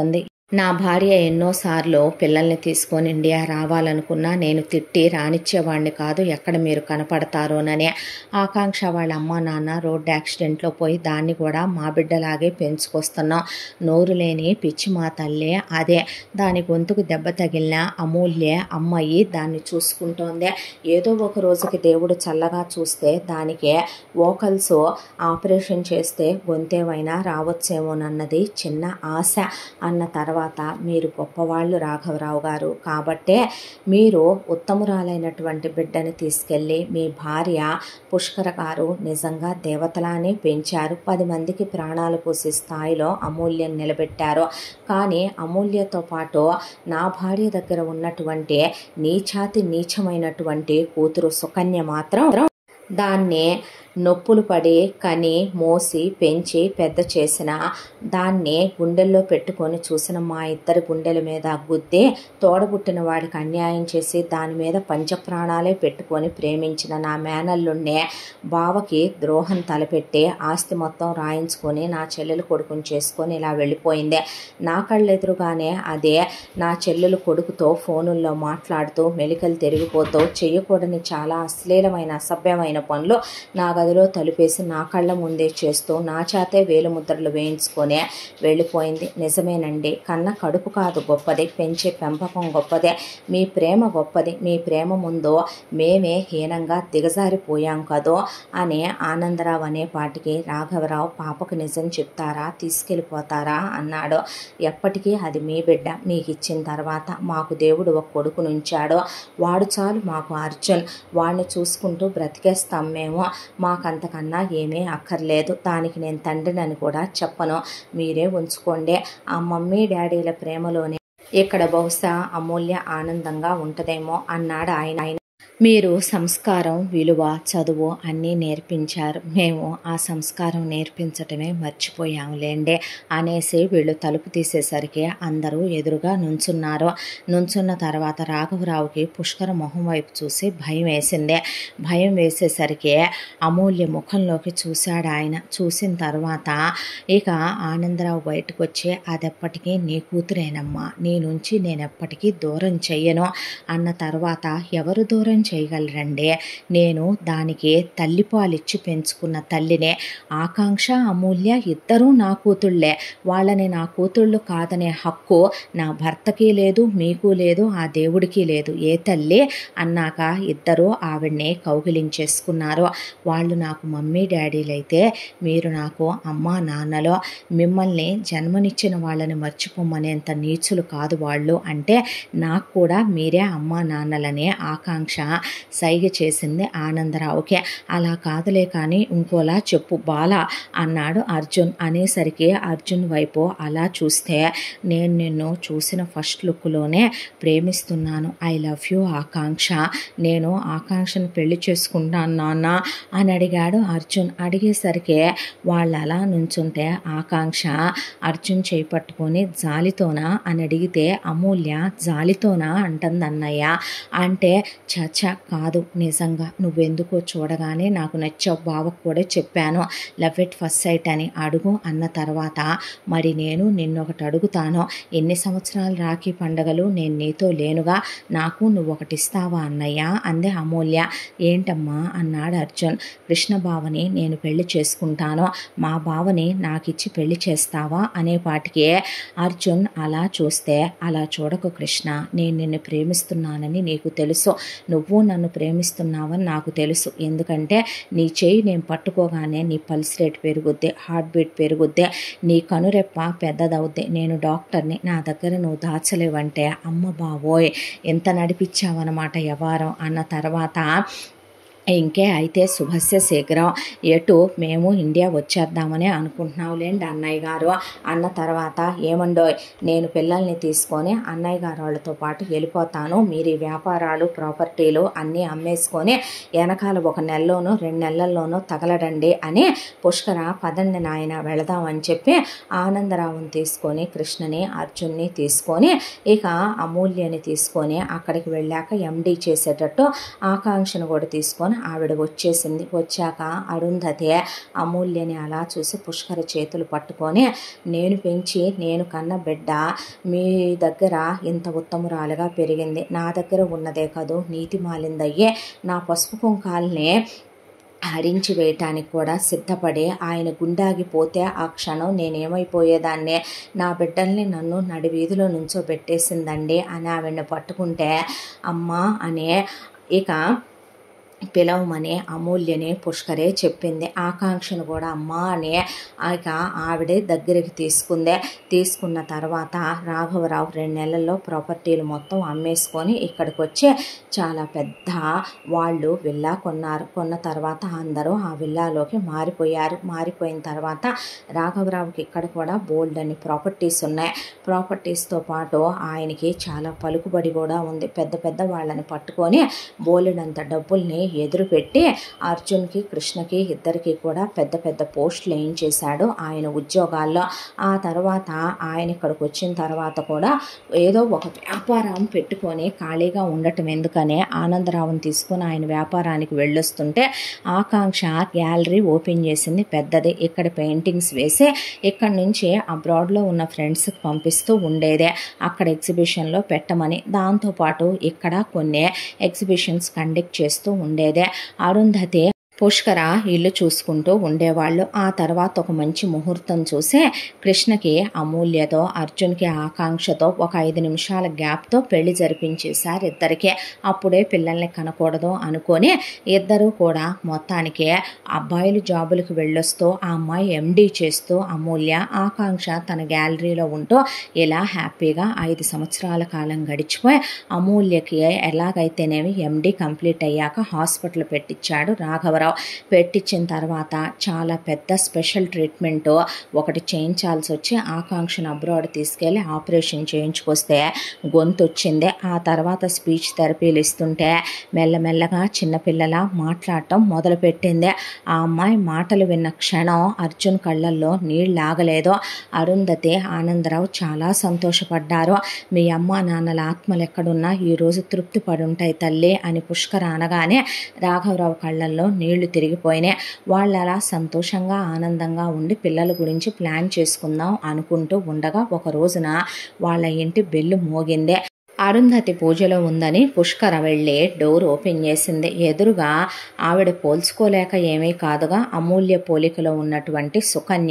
నా భార్య ఎన్నోసార్లు పిల్లల్ని తీసుకొని ఇండియా రావాలనుకున్నా నేను తిట్టి రానిచ్చేవాడిని కాదు, ఎక్కడ మీరు కనపడతారోననే. ఆకాంక్ష వాళ్ళ అమ్మ నాన్న రోడ్డు యాక్సిడెంట్లో పోయి దాన్ని కూడా మా బిడ్డలాగే పెంచుకొస్తున్నాం. నోరు లేని పిచ్చి మా తల్లే అదే. దాని గొంతుకు దెబ్బ తగిలిన అమూల్య అమ్మాయి దాన్ని చూసుకుంటోంది. ఏదో ఒక రోజుకి దేవుడు చల్లగా చూస్తే దానికే వోకల్స్ ఆపరేషన్ చేస్తే గొంతేమైనా రావచ్చేమోనన్నది చిన్న ఆశ. అన్న తర్వాత మీరు గొప్పవాళ్ళు రాఘవరావు గారు, కాబట్టే మీరు ఉత్తమురాలైనటువంటి బిడ్డని తీసుకెళ్ళి మీ భార్య పుష్కర గారు నిజంగా దేవతలానే పెంచారు. 10 మందికి ప్రాణాలు పోసే స్థాయిలో అమూల్యం నిలబెట్టారు. కానీ అమూల్యతో పాటు నా భార్య దగ్గర ఉన్నటువంటి నీచాతి నీచమైనటువంటి కూతురు సుకన్య మాత్రం దాన్ని నొప్పులు పడి కని మోసి పెంచి పెద్ద చేసిన దాన్ని గుండెల్లో పెట్టుకొని చూసిన మా ఇద్దరి గుండెల మీద గుద్ది తోడబుట్టిన వాడికి అన్యాయం చేసి దాని మీద పంచప్రాణాలే పెట్టుకొని ప్రేమించిన నా మేనల్లుండే బావకి ద్రోహం తలపెట్టి ఆస్తి మొత్తం రాయించుకొని నా చెల్లెలు కొడుకుని చేసుకొని ఇలా వెళ్ళిపోయింది. నా కళ్ళెదురుగానే అదే నా చెల్లెలు కొడుకుతో ఫోనుల్లో మాట్లాడుతూ మెలికలు తిరిగిపోతూ చెయ్యకూడని చాలా అశ్లీలమైన అసభ్యమైన పనులు నా గదిలో తలుపేసి నా కళ్ళ ముందే చేస్తూ నా చేతే వేలుముద్రలు వేయించుకొనే వెళ్ళిపోయింది. నిజమేనండి, కన్న కడుపు కాదు గొప్పది, పెంచే పెంపకం గొప్పదే, మీ ప్రేమ గొప్పది. మీ ప్రేమ ముందు మేమే హీనంగా దిగజారిపోయాం కదో అనే ఆనందరావు అనే పాటికి రాఘవరావు పాపకు నిజం చెప్తారా, తీసుకెళ్ళిపోతారా అన్నాడు. ఎప్పటికీ అది మీ బిడ్డ, మీకు ఇచ్చిన తర్వాత మాకు దేవుడు ఒక కొడుకునుంచాడో వాడు చాలు మాకు అర్జున్. వాడిని చూసుకుంటూ బ్రతికేస్తాం మేము, మాకంతకన్నా ఏమీ అక్కర్లేదు. దానికి నేను తండ్రినని కూడా చెప్పను, మీరే ఉంచుకోండి. ఆ మమ్మీ డాడీల ప్రేమలోనే ఇక్కడ బహుశా అమూల్య ఆనందంగా ఉంటుందేమో అన్నాడు ఆయన. మీరు సంస్కారం, విలువ, చదువు అన్నీ నేర్పించారు, మేము ఆ సంస్కారం నేర్పించటమే మర్చిపోయాములేండి అనేసి వీళ్ళు తలుపు తీసేసరికి అందరూ ఎదురుగా నుంచున్నారు. నుంచున్న తర్వాత రాఘవరావుకి పుష్కర మొహం వైపు చూసి భయం వేసింది. భయం వేసేసరికి అమూల్య ముఖంలోకి చూశాడు ఆయన. చూసిన తర్వాత ఇక ఆనందరావు బయటకు వచ్చి అదెప్పటికీ నీ కూతురేనమ్మా, నీ నుంచి నేనెప్పటికీ దూరం చెయ్యను అన్న తర్వాత ఎవరు దూరం చేయగలరండి, నేను దానికి తల్లిపాలిచ్చి పెంచుకున్న తల్లినే. ఆకాంక్ష అమూల్య ఇద్దరూ నా కూతుళ్ళే, వాళ్ళని నా కూతుళ్ళు కాదనే హక్కు నా భర్తకి లేదు, మీకు లేదు, ఆ దేవుడికి లేదు. ఏ తల్లి అన్నాక ఇద్దరూ ఆవిడ్ని కౌగిలించేసుకున్నారు. వాళ్ళు నాకు మమ్మీ డాడీలైతే మీరు నాకు అమ్మా నాన్నలో. మిమ్మల్ని జన్మనిచ్చిన వాళ్ళని మర్చిపోమనేంత నీచులు కాదు వాళ్ళు అంటే నాకు కూడా మీరే అమ్మా నాన్నలనే ఆకాంక్ష సైగ చేసింది ఆనందరావుకే. అలా కాదులే కానీ ఇంకోలా చెప్పు బాలా అన్నాడు అర్జున్. అనేసరికి అర్జున్ వైపు అలా చూస్తే నేను నిన్ను చూసిన ఫస్ట్ లుక్లోనే ప్రేమిస్తున్నాను, ఐ లవ్ యూ ఆకాంక్ష, నేను ఆకాంక్షను పెళ్లి చేసుకుంటాను నాన్న అని అడిగాడు అర్జున్. అడిగేసరికి వాళ్ళు అలా నుంచుంటే ఆకాంక్ష అర్జున్ చేయి పట్టుకొని జాలితోనా అని అడిగితే అమూల్య జాలితోనా అంటుంది అన్నయ్య. అంటే చచ్చా కాదు, నిజంగా నువ్వెందుకో చూడగానే నాకు నచ్చావు, బావకు కూడా చెప్పాను లవ్ ఎట్ ఫస్ట్ సైట్ అని. అడుగు అన్న తర్వాత మరి నేను నిన్నొకటి అడుగుతాను, ఎన్ని సంవత్సరాలు రాఖీ పండగలు నేను నీతో లేనుగా, నాకు నువ్వొకటి ఇస్తావా అన్నయ్య అంది అమూల్య. ఏంటమ్మా అన్నాడు అర్జున్. కృష్ణ బావని నేను పెళ్లి చేసుకుంటాను, మా బావని నాకిచ్చి పెళ్లి చేస్తావా అనేపాటికి అర్జున్ అలా చూస్తే అలా చూడకు కృష్ణ, నేను నిన్ను ప్రేమిస్తున్నానని నీకు తెలుసు, నువ్వు నన్ను ప్రేమిస్తున్నావని నాకు తెలుసు. ఎందుకంటే నీ చేయి నేను పట్టుకోగానే నీ పల్స్ రేట్ పెరుగుద్ది, హార్ట్ బీట్ పెరుగుద్ది, నీ కనురెప్ప పెద్దదవుద్ది. నేను డాక్టర్ని, నా దగ్గర నువ్వు దాచలేవంటే అమ్మ బావోయ్ ఎంత నడిపించావన్నమాట వ్యవహారం అన్న తర్వాత ఇంకే అయితే శుభస్య శీఘ్రం, ఎటు మేము ఇండియా వచ్చేద్దామని అనుకుంటున్నావులేండి అన్నయ్య గారు అన్న తర్వాత ఏమండోయ్ నేను పిల్లల్ని తీసుకొని అన్నయ్య గారు వాళ్ళతో పాటు వెళ్ళిపోతాను, మీరు ఈ వ్యాపారాలు ప్రాపర్టీలు అన్నీ అమ్మేసుకొని వెనకాల 1 నెలలోనూ 2 నెలల్లోనూ తగలడండి అని పుష్కర పదండి నాయన వెళదామని చెప్పి ఆనందరావుని తీసుకొని కృష్ణని అర్జున్ని తీసుకొని ఇక అమూల్యని తీసుకొని అక్కడికి వెళ్ళాక ఎండి చేసేటట్టు ఆకాంక్షను కూడా తీసుకొని ఆవిడ వచ్చేసింది. వచ్చాక అరుంధతి అమూల్యని అలా చూసి పుష్కర చేతులు పట్టుకొని, నేను పెంచి నేను కన్న బిడ్డ మీ దగ్గర ఇంత ఉత్తమురాలుగా పెరిగింది, నా దగ్గర ఉన్నదే కదూ నీతి మాలిందయ్యే నా పసుపు కుంకాల్ని హరించి వేయటానికి కూడా సిద్ధపడి ఆయన గుండాగిపోతే ఆ క్షణం నేనేమైపోయేదాన్నే, నా బిడ్డల్ని నన్ను నడి వీధిలో నుంచోబెట్టేసిందండి అని ఆవిడని పట్టుకుంటే, అమ్మా అనే ఇక పిలవమని అమూల్యని పుష్కరే చెప్పింది. ఆకాంక్షను కూడా అమ్మా అని ఇక ఆవిడే దగ్గరికి తీసుకుందే. తీసుకున్న తర్వాత రాఘవరావు 2 నెలల్లో ప్రాపర్టీలు మొత్తం అమ్మేసుకొని ఇక్కడికి వచ్చి చాలా పెద్ద వాళ్ళు విల్లా కొన్నారు. కొన్న తర్వాత అందరూ ఆ విల్లాలోకి మారిపోయారు. మారిపోయిన తర్వాత రాఘవరావుకి ఇక్కడ కూడా బోల్డ్ అని ప్రాపర్టీస్ ఉన్నాయి. ప్రాపర్టీస్తో పాటు ఆయనకి చాలా పలుకుబడి కూడా ఉంది. పెద్ద పెద్ద వాళ్ళని పట్టుకొని బోలెడంత డబ్బుల్ని ఎదురు పెట్టి అర్జున్కి కృష్ణకి ఇద్దరికి కూడా పెద్ద పెద్ద పోస్టులు వేయించేశాడు ఆయన ఉద్యోగాల్లో. ఆ తర్వాత ఆయన ఇక్కడికి వచ్చిన తర్వాత కూడా ఏదో ఒక వ్యాపారం పెట్టుకొని ఖాళీగా ఉండటం ఎందుకనే ఆనందరావుని తీసుకొని ఆయన వ్యాపారానికి వెళ్ళొస్తుంటే ఆకాంక్ష గ్యాలరీ ఓపెన్ చేసింది పెద్దది. ఇక్కడ పెయింటింగ్స్ వేసి ఇక్కడి నుంచి అబ్రాడ్లో ఉన్న ఫ్రెండ్స్కి పంపిస్తూ ఉండేదే అక్కడ ఎగ్జిబిషన్లో పెట్టమని. దాంతోపాటు ఇక్కడ కొన్ని ఎగ్జిబిషన్స్ కండక్ట్ చేస్తూ ఉండేదే. అరుంధతి పుష్కర ఇల్లు చూసుకుంటూ ఉండేవాళ్ళు. ఆ తర్వాత ఒక మంచి ముహూర్తం చూసి కృష్ణకి అమూల్యతో అర్జున్కి ఆకాంక్షతో ఒక 5 నిమిషాల గ్యాప్తో పెళ్లి జరిపించేశారు ఇద్దరికే. అప్పుడే పిల్లల్ని కనకూడదు అనుకొని ఇద్దరు కూడా మొత్తానికి అబ్బాయిలు జాబులకు వెళ్ళొస్తూ ఆ అమ్మాయి ఎండీ చేస్తూ అమూల్య ఆకాంక్ష తన గ్యాలరీలో ఉంటూ ఇలా హ్యాపీగా 5 సంవత్సరాల కాలం గడిచిపోయి అమూల్యకి ఎలాగైతేనేమి ఎండీ కంప్లీట్ అయ్యాక హాస్పిటల్ పెట్టించాడు రాఘవరావు. పెట్టించిన తర్వాత చాలా పెద్ద స్పెషల్ ట్రీట్మెంట్ ఒకటి చేయించాల్సి వచ్చి ఆకాంక్షను అబ్రాడ్ తీసుకెళ్ళి ఆపరేషన్ చేయించుకొస్తే గొంతు వచ్చింది. ఆ తర్వాత స్పీచ్ థెరపీలు ఇస్తుంటే మెల్లమెల్లగా చిన్నపిల్లల మాట్లాడటం మొదలుపెట్టింది. ఆ అమ్మాయి మాటలు విన్న క్షణం అర్జున్ కళ్ళల్లో నీళ్ళు ఆగలేదు. అరుంధతి ఆనందరావు చాలా సంతోషపడ్డారు. మీ అమ్మ నాన్నల ఆత్మలు ఎక్కడున్నా ఈరోజు తృప్తి పడుంటాయి తల్లి అని పుష్కర అనగానే రాఘవరావు కళ్ళల్లో నీళ్లు తిరిగిపోయినాయి. వాళ్ళు అలా సంతోషంగా ఆనందంగా ఉండి పిల్లల గురించి ప్లాన్ చేసుకుందాం అనుకుంటూ ఉండగా ఒక రోజున వాళ్ళ ఇంటి బెల్లు మోగిందే. అరుంధతి పూజలో ఉందని పుష్కర వెళ్ళి డోర్ ఓపెన్ చేసింది. ఎదురుగా ఆవిడ పోల్చుకోలేక ఏమీ కాదుగా అమూల్య పోలికలో ఉన్నటువంటి సుకన్య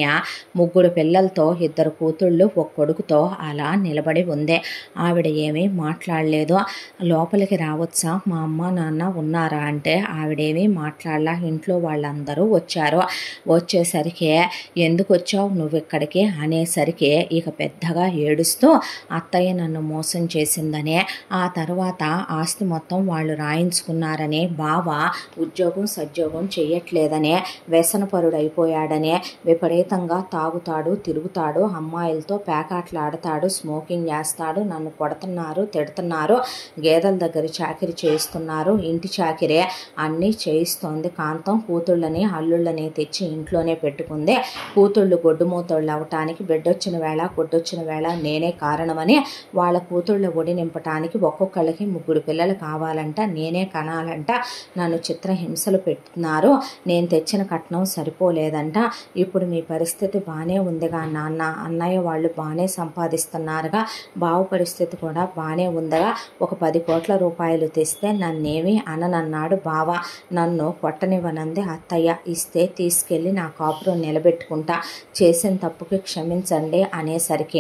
3 పిల్లలతో 2 కూతుళ్ళు 1 కొడుకుతో అలా నిలబడి ఉంది. ఆవిడ ఏమీ మాట్లాడలేదు. లోపలికి రావచ్చా, మా అమ్మ నాన్న ఉన్నారా అంటే ఆవిడేమీ మాట్లాడలా. ఇంట్లో వాళ్ళందరూ వచ్చారు. వచ్చేసరికి ఎందుకు వచ్చావు నువ్వు ఇక్కడికి అనేసరికి ఇక పెద్దగా ఏడుస్తూ అత్తయ్య నన్ను మోసం చేసింది, ఆ తర్వాత ఆస్తి మొత్తం వాళ్ళు రాయించుకున్నారని, బావ ఉద్యోగం సద్యోగం చెయ్యట్లేదనే, వ్యసనపరుడైపోయాడనే, విపరీతంగా తాగుతాడు, తిరుగుతాడు, అమ్మాయిలతో పేకాట్లాడతాడు, స్మోకింగ్ చేస్తాడు, నన్ను కొడుతున్నారు, తిడుతున్నారు, గేదెల దగ్గర చాకిరి చేయిస్తున్నారు, ఇంటి చాకిరే అన్నీ చేయిస్తోంది కాంతం. కూతుళ్ళని అల్లుళ్ళని తెచ్చి ఇంట్లోనే పెట్టుకుంది. కూతుళ్ళు గొడ్డుమూతోళ్ళు అవటానికి బిడ్డొచ్చిన వేళ గొడ్డొచ్చిన వేళ నేనే కారణమని, వాళ్ళ కూతుళ్ళ ఒడి నింపటానికి ఒక్కొక్కళ్ళకి 3 పిల్లలు కావాలంట, నేనే కనాలంట, నన్ను చిత్రహింసలు పెడుతున్నారు, నేను తెచ్చిన కట్నం సరిపోలేదంట. ఇప్పుడు మీ పరిస్థితి బాగానే ఉందిగా నాన్న, అన్నయ్య వాళ్ళు బాగానే సంపాదిస్తున్నారుగా, బావ పరిస్థితి కూడా బాగానే ఉందిగా, ఒక 10 కోట్ల రూపాయలు తెస్తే నన్నేమీ అననన్నాడు బావ, నన్ను కొట్టనివ్వనంది అత్తయ్య, ఇస్తే తీసుకెళ్ళి నా కాపురం నిలబెట్టుకుంటా, చేసిన తప్పుకి క్షమించండి అనేసరికి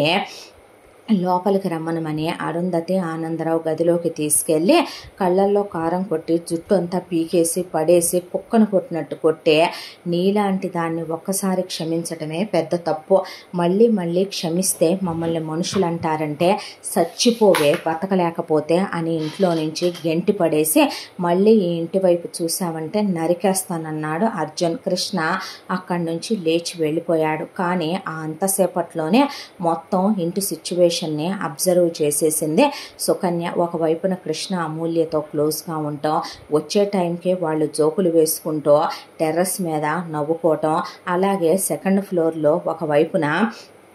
లోపలికి రమ్మనమని అరుంధతి ఆనందరావు గదిలోకి తీసుకెళ్ళి కళ్ళల్లో కారం కొట్టి జుట్టు అంతా పీకేసి పడేసి కుక్కను కొట్టినట్టు కొట్టే, నీలాంటి దాన్ని ఒక్కసారి క్షమించటమే పెద్ద తప్పు, మళ్ళీ మళ్ళీ క్షమిస్తే మమ్మల్ని మనుషులు అంటారంటే చచ్చిపోవే బతకలేకపోతే అని ఇంట్లో నుంచి గెంటి పడేసి మళ్ళీ ఈ ఇంటి వైపు చూసామంటే నరికేస్తానన్నాడు అర్జున్. కృష్ణ అక్కడి నుంచి లేచి వెళ్ళిపోయాడు. కానీ ఆ అంతసేపట్లోనే మొత్తం ఇంటి సిచ్యువేషన్ అబ్జర్వ్ చేసేసింది సుకన్య. ఒకవైపున కృష్ణ అమూల్యతో క్లోజ్గా ఉంటాం, వచ్చే టైంకే వాళ్ళు జోకులు వేసుకుంటూ టెర్రస్ మీద నవ్వుకోవటం, అలాగే 2nd ఫ్లోర్లో ఒకవైపున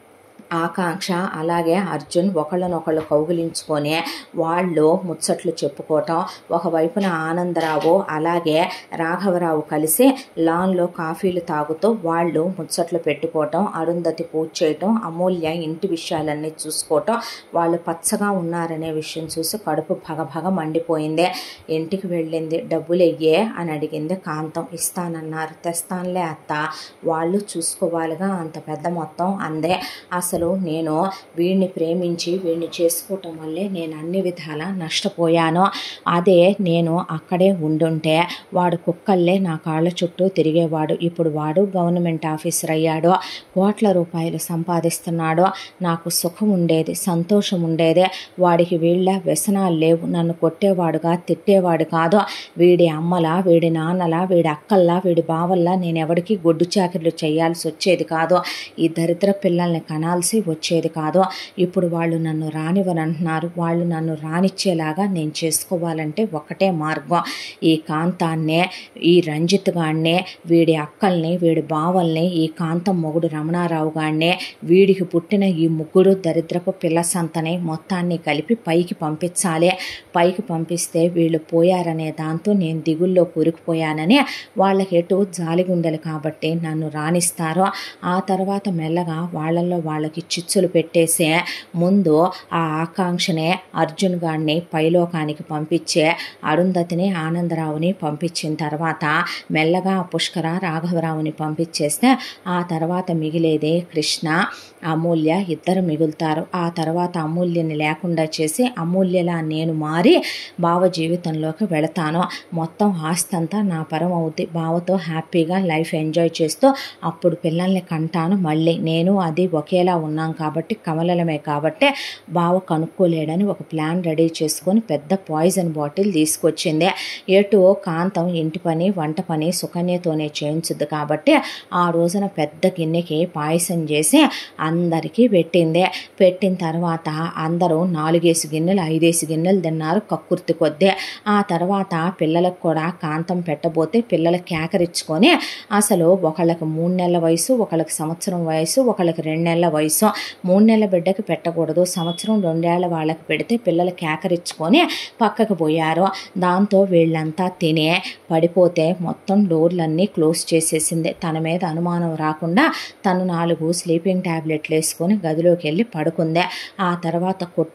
ఆకాంక్ష అలాగే అర్జున్ ఒకళ్ళనొకళ్ళు కౌగిలించుకొని వాళ్ళు ముచ్చట్లు చెప్పుకోవటం, ఒకవైపున ఆనందరావు అలాగే రాఘవరావు కలిసి లాన్లో కాఫీలు తాగుతూ వాళ్ళు ముచ్చట్లు పెట్టుకోవటం, అరుంధతి పూజ చేయటం, అమూల్య ఇంటి విషయాలన్నీ చూసుకోవటం, వాళ్ళు పచ్చగా ఉన్నారనే విషయం చూసి కడుపు భగభగ మండిపోయింది. ఇంటికి వెళ్ళింది. డబ్బులు ఎయ్యే అని అడిగింది కాంతం. ఇస్తానన్నారు. తెస్తానులే అత్త, వాళ్ళు చూసుకోవాలిగా అంత పెద్ద మొత్తం అందే. అసలు నేను వీడిని ప్రేమించి వీడిని చేసుకోవటం వల్లే నేను అన్ని విధాలా నష్టపోయాను. అదే నేను అక్కడే ఉండుంటే వాడు కుక్కల్లే నా కాళ్ళ చుట్టూ తిరిగేవాడు. ఇప్పుడు వాడు గవర్నమెంట్ ఆఫీసర్ అయ్యాడు, కోట్ల రూపాయలు సంపాదిస్తున్నాడు. నాకు సుఖం ఉండేది, సంతోషం ఉండేదే. వాడికి వీళ్ళ వ్యసనాలు లేవు. నన్ను కొట్టేవాడుగా తిట్టేవాడు కాదు. వీడి అమ్మలా, వీడి నాన్నలా, వీడి అక్కల్లా, వీడి బావల్లా నేను ఎవరికి గొడ్డు చాకరీలు చేయాల్సి వచ్చేది కాదు. ఈ దరిద్ర పిల్లల్ని కనాల్సి వచ్చేది కాదు. ఇప్పుడు వాళ్ళు నన్ను రానివ్వనంటున్నారు. వాళ్ళు నన్ను రానిచ్చేలాగా నేను చేసుకోవాలంటే ఒకటే మార్గం. ఈ కాంతాన్నే, ఈ రంజిత్ గాన్నే, వీడి అక్కల్ని, వీడి బావల్ని, ఈ కాంతం మొగుడు రమణారావు గాన్నే, వీడికి పుట్టిన ఈ ముగ్గురు దరిద్రపు పిల్ల సంతని మొత్తాన్ని కలిపి పైకి పంపించాలి. పైకి పంపిస్తే వీళ్ళు పోయారనే దాంతో నేను దిగుల్లో కూరుకుపోయానని వాళ్ళకి ఎటు జాలిగుండెలు కాబట్టి నన్ను రాణిస్తారు. ఆ తర్వాత మెల్లగా వాళ్ళల్లో వాళ్ళకి చిచ్చులు పెట్టేసే ముందు ఆ ఆకాంక్షనే అర్జున్ గారిని పైలోకానికి పంపించే అరుంధతిని ఆనందరావుని పంపించిన తర్వాత మెల్లగా పుష్కర రాఘవరావుని పంపించేస్తే ఆ తర్వాత మిగిలేదే కృష్ణ, అమూల్య ఇద్దరు మిగులుతారు. ఆ తర్వాత అమూల్యని లేకుండా చేసి అమూల్యలా నేను మారి బావ జీవితంలోకి వెళతాను. మొత్తం ఆస్తి అంతా నా పరం అవుద్ది. బావతో హ్యాపీగా లైఫ్ ఎంజాయ్ చేస్తూ అప్పుడు పిల్లల్ని కంటాను. మళ్ళీ నేను అది ఒకేలా ఉన్నాం కాబట్టి, కమలలమే కాబట్టి బావ కనుక్కోలేడని ఒక ప్లాన్ రెడీ చేసుకొని పెద్ద పాయిజన్ బాటిల్ తీసుకొచ్చింది. ఎటు కాంతం ఇంటి పని వంట పని సుకన్యతోనే చేయించుద్ది కాబట్టి ఆ రోజున పెద్ద గిన్నెకి పాయసం చేసి అందరికీ పెట్టింది. పెట్టిన తర్వాత అందరూ 4 గిన్నెలు 5 గిన్నెలు తిన్నారు కక్కుర్తి కొద్దే. ఆ తర్వాత పిల్లలకు కూడా కాంతం పెట్టబోతే పిల్లలు కేకరించుకొని అసలు ఒకళ్ళకి 3 నెలల వయసు, ఒకళ్ళకి సంవత్సరం వయసు, ఒకళ్ళకి 2 నెలల వయసు. 3 నెలల బిడ్డకి పెట్టకూడదు, సంవత్సరం 2 ఏళ్ల వాళ్ళకి పెడితే పిల్లలు కేకరించుకొని పక్కకు పోయారు. దాంతో వీళ్ళంతా తినే పడిపోతే మొత్తం డోర్లన్నీ క్లోజ్ చేసేసింది. తన మీద అనుమానం రాకుండా తను 4 స్లీపింగ్ ట్యాబ్లెట్లు వేసుకొని గదిలోకి వెళ్ళి పడుకుంది. ఆ తర్వాత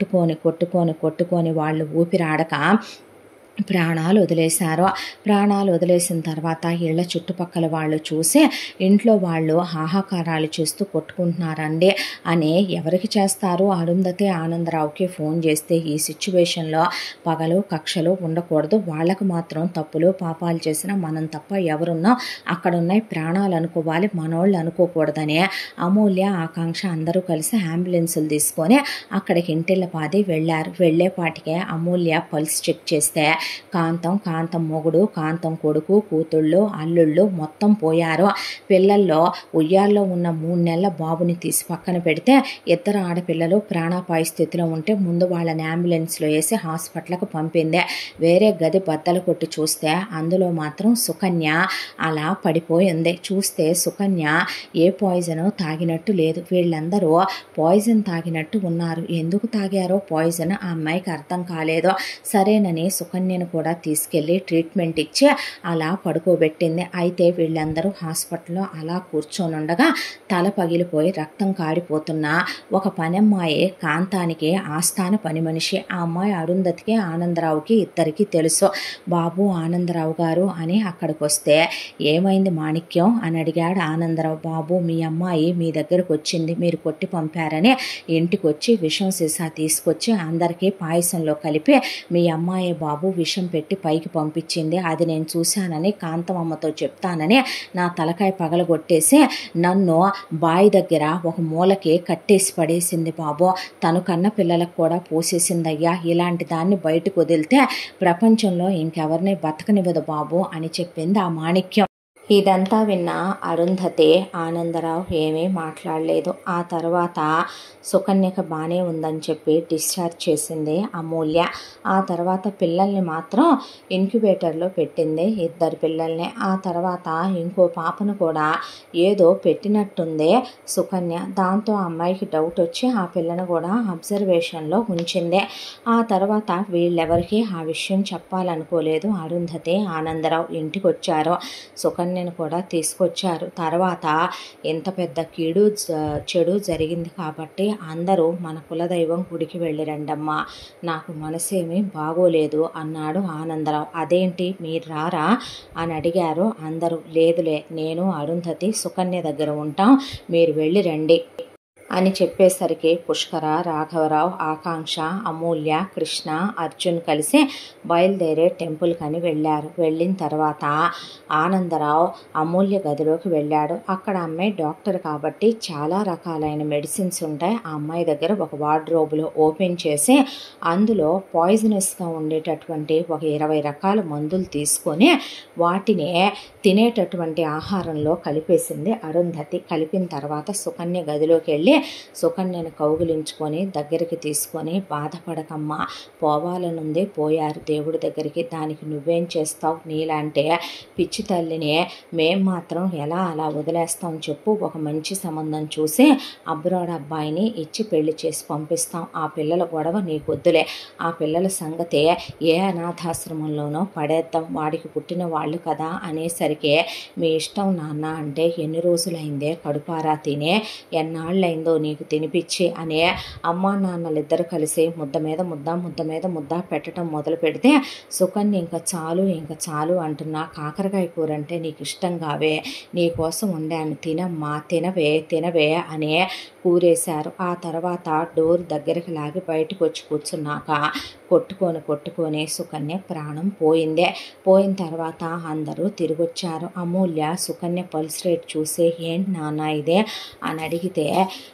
కొట్టుకొని వాళ్ళు ఊపిరాడక ప్రాణాలు వదిలేశారు. ప్రాణాలు వదిలేసిన తర్వాత ఇళ్ల చుట్టుపక్కల వాళ్ళు చూసి ఇంట్లో వాళ్ళు హాహాకారాలు చేస్తూ కొట్టుకుంటున్నారండి అని ఎవరికి చేస్తారు? అరుంధతి ఆనందరావుకి ఫోన్ చేస్తే ఈ సిచ్యువేషన్లో పగలు కక్షలు ఉండకూడదు, వాళ్ళకు మాత్రం తప్పులు పాపాలు చేసిన మనం తప్ప ఎవరున్నా అక్కడ ఉన్నాయి ప్రాణాలు అనుకోవాలి, మనోళ్ళు అనుకోకూడదని అమూల్య ఆకాంక్ష అందరూ కలిసి అంబులెన్సులు తీసుకొని అక్కడికి ఇంటిళ్ళపాది వెళ్ళారు. వెళ్ళేపాటికే అమూల్య పల్స్ చెక్ చేస్తే కాంతం మొగుడు, కాంతం కొడుకు, కూతుళ్ళు, అల్లుళ్ళు మొత్తం పోయారు. పిల్లల్లో ఉయ్యాల్లో ఉన్న 3 నెలల బాబుని తీసి పక్కన పెడితే 2 ఆడపిల్లలు ప్రాణాపాయ స్థితిలో ఉంటే ముందు వాళ్ళని అంబులెన్స్లో వేసి హాస్పిటల్కి పంపింది. వేరే గది బద్దలు కొట్టి చూస్తే అందులో మాత్రం సుకన్య అలా పడిపోయింది. చూస్తే సుకన్య ఏ పాయిజన్ తాగినట్టు లేదు. వీళ్ళందరూ పాయిజన్ తాగినట్టు ఉన్నారు. ఎందుకు తాగారో పాయిజన్ ఆ అమ్మాయికి అర్థం కాలేదు. సరేనని సుకన్యను కూడా తీసుకెళ్లి ట్రీట్మెంట్ ఇచ్చి అలా పడుకోబెట్టింది. అయితే వీళ్ళందరూ హాస్పిటల్లో అలా కూర్చొని ఉండగా తల పగిలిపోయి రక్తం కారిపోతున్న ఒక పనమ్మాయి కాంతానికి ఆస్థాన పని మనిషి. ఆ అమ్మాయి అరుంధతికి ఆనందరావుకి ఇద్దరికి తెలుసు. బాబు ఆనందరావు గారు అని అక్కడికి వస్తే ఏమైంది మాణిక్యం అని అడిగాడు ఆనందరావు. బాబు మీ అమ్మాయి మీ దగ్గరకు వచ్చింది, మీరు కొట్టి పంపారని ఇంటికి వచ్చి విషం సీసా తీసుకొచ్చి అందరికీ పాయసంలో కలిపి మీ అమ్మాయి బాబు విషం పెట్టి పైకి పంపించింది, అది నేను చూశానని కాంతమమ్మతో చెప్తానని నా తలకాయ పగలగొట్టేసి నన్ను బావి దగ్గర ఒక మూలకి కట్టేసి పడేసింది బాబు. తను కన్న పిల్లలకు కూడా పోసేసిందయ్యా. ఇలాంటి దాన్ని బయటకు వదిలితే ప్రపంచంలో ఇంకెవరిని బతకనివ్వదు బాబు అని చెప్పింది ఆ మాణిక్యం. ఇదంతా విన్న అరుంధతి ఆనందరావు ఏమీ మాట్లాడలేదు. ఆ తర్వాత సుకన్యక బాగానే ఉందని చెప్పి డిశ్చార్జ్ చేసింది అమూల్య. ఆ తర్వాత పిల్లల్ని మాత్రం ఇంక్యుబేటర్లో పెట్టింది, 2 పిల్లల్ని. ఆ తర్వాత ఇంకో పాపను కూడా ఏదో పెట్టినట్టుంది సుకన్య. దాంతో అమ్మాయికి డౌట్ వచ్చి ఆ పిల్లను కూడా అబ్జర్వేషన్లో ఉంచింది. ఆ తర్వాత వీళ్ళెవరికి ఆ విషయం చెప్పాలనుకోలేదు. అరుంధతి ఆనందరావు ఇంటికి వచ్చారు, సుకన్యను కూడా తీసుకొచ్చారు. తర్వాత ఎంత పెద్ద చెడు జరిగింది కాబట్టి అందరూ మన కులదైవం గుడికి వెళ్ళి రండమ్మా, నాకు మనసేమీ బాగోలేదు అన్నాడు ఆనందరావు. అదేంటి మీరు రారా అని అడిగారు అందరూ. లేదులే, నేను అరుంధతి సుకన్య దగ్గర ఉంటాం, మీరు వెళ్ళి రండి అని చెప్పేసరికి పుష్కర, రాఘవరావు, ఆకాంక్ష, అమూల్య, కృష్ణ, అర్జున్ కలిసి బయలుదేరే టెంపుల్ కని వెళ్ళారు. వెళ్ళిన తర్వాత ఆనందరావు అమూల్య గదిలోకి వెళ్ళాడు. అక్కడ అమ్మాయి డాక్టర్ కాబట్టి చాలా రకాలైన మెడిసిన్స్ ఉంటాయి. ఆ అమ్మాయి దగ్గర ఒక వార్డ్రోబ్లో ఓపెన్ చేసి అందులో పాయిజనస్గా ఉండేటటువంటి ఒక 20 రకాల మందులు తీసుకొని వాటిని తినేటటువంటి ఆహారంలో కలిపేసింది అరుంధతి. కలిపిన తర్వాత సుకన్య గదిలోకి వెళ్ళి సుకన్యను కౌగిలించుకొని దగ్గరికి తీసుకొని, బాధపడకమ్మా, పోవాలనుంది పోయారు దేవుడి దగ్గరికి, దానికి నువ్వేం చేస్తావు, నీలాంటే పిచ్చి తల్లిని మేం మాత్రం ఎలా అలా వదిలేస్తాం చెప్పు, ఒక మంచి సంబంధం చూసి అబ్రాడ్ అబ్బాయిని ఇచ్చి పెళ్లి చేసి పంపిస్తాం, ఆ పిల్లల గొడవ నీకొద్దులే, ఆ పిల్లల సంగతే ఏ అనాథాశ్రమంలోనో పడేద్దాం, వాడికి పుట్టిన వాళ్ళు కదా అనేసరికి మీ ఇష్టం నాన్న అంటే ఎన్ని రోజులైందే కడుపారా తినే, ఎన్నాళ్ళైందో నీకు తినిపించి అనే అమ్మా నాన్నలిద్దరు కలిసి ముద్ద మీద ముద్ద, ముద్ద మీద ముద్ద పెట్టడం మొదలు పెడితే సుకన్య ఇంకా చాలు అంటున్నా, కాకరకాయ కూర అంటే నీకు ఇష్టం కావే, నీకోసం ఉండాను తినమ్మా, తినవే అనే కూరేశారు. ఆ తర్వాత డోర్ దగ్గరికి లాగి బయటకు వచ్చి కూర్చున్నాక కొట్టుకొని సుకన్య ప్రాణం పోయిందే. పోయిన తర్వాత అందరూ తిరిగొచ్చారు. అమూల్య సుకన్య పల్స్ రేట్ చూసి ఏంటి నాన్న ఇదే అని అడిగితే,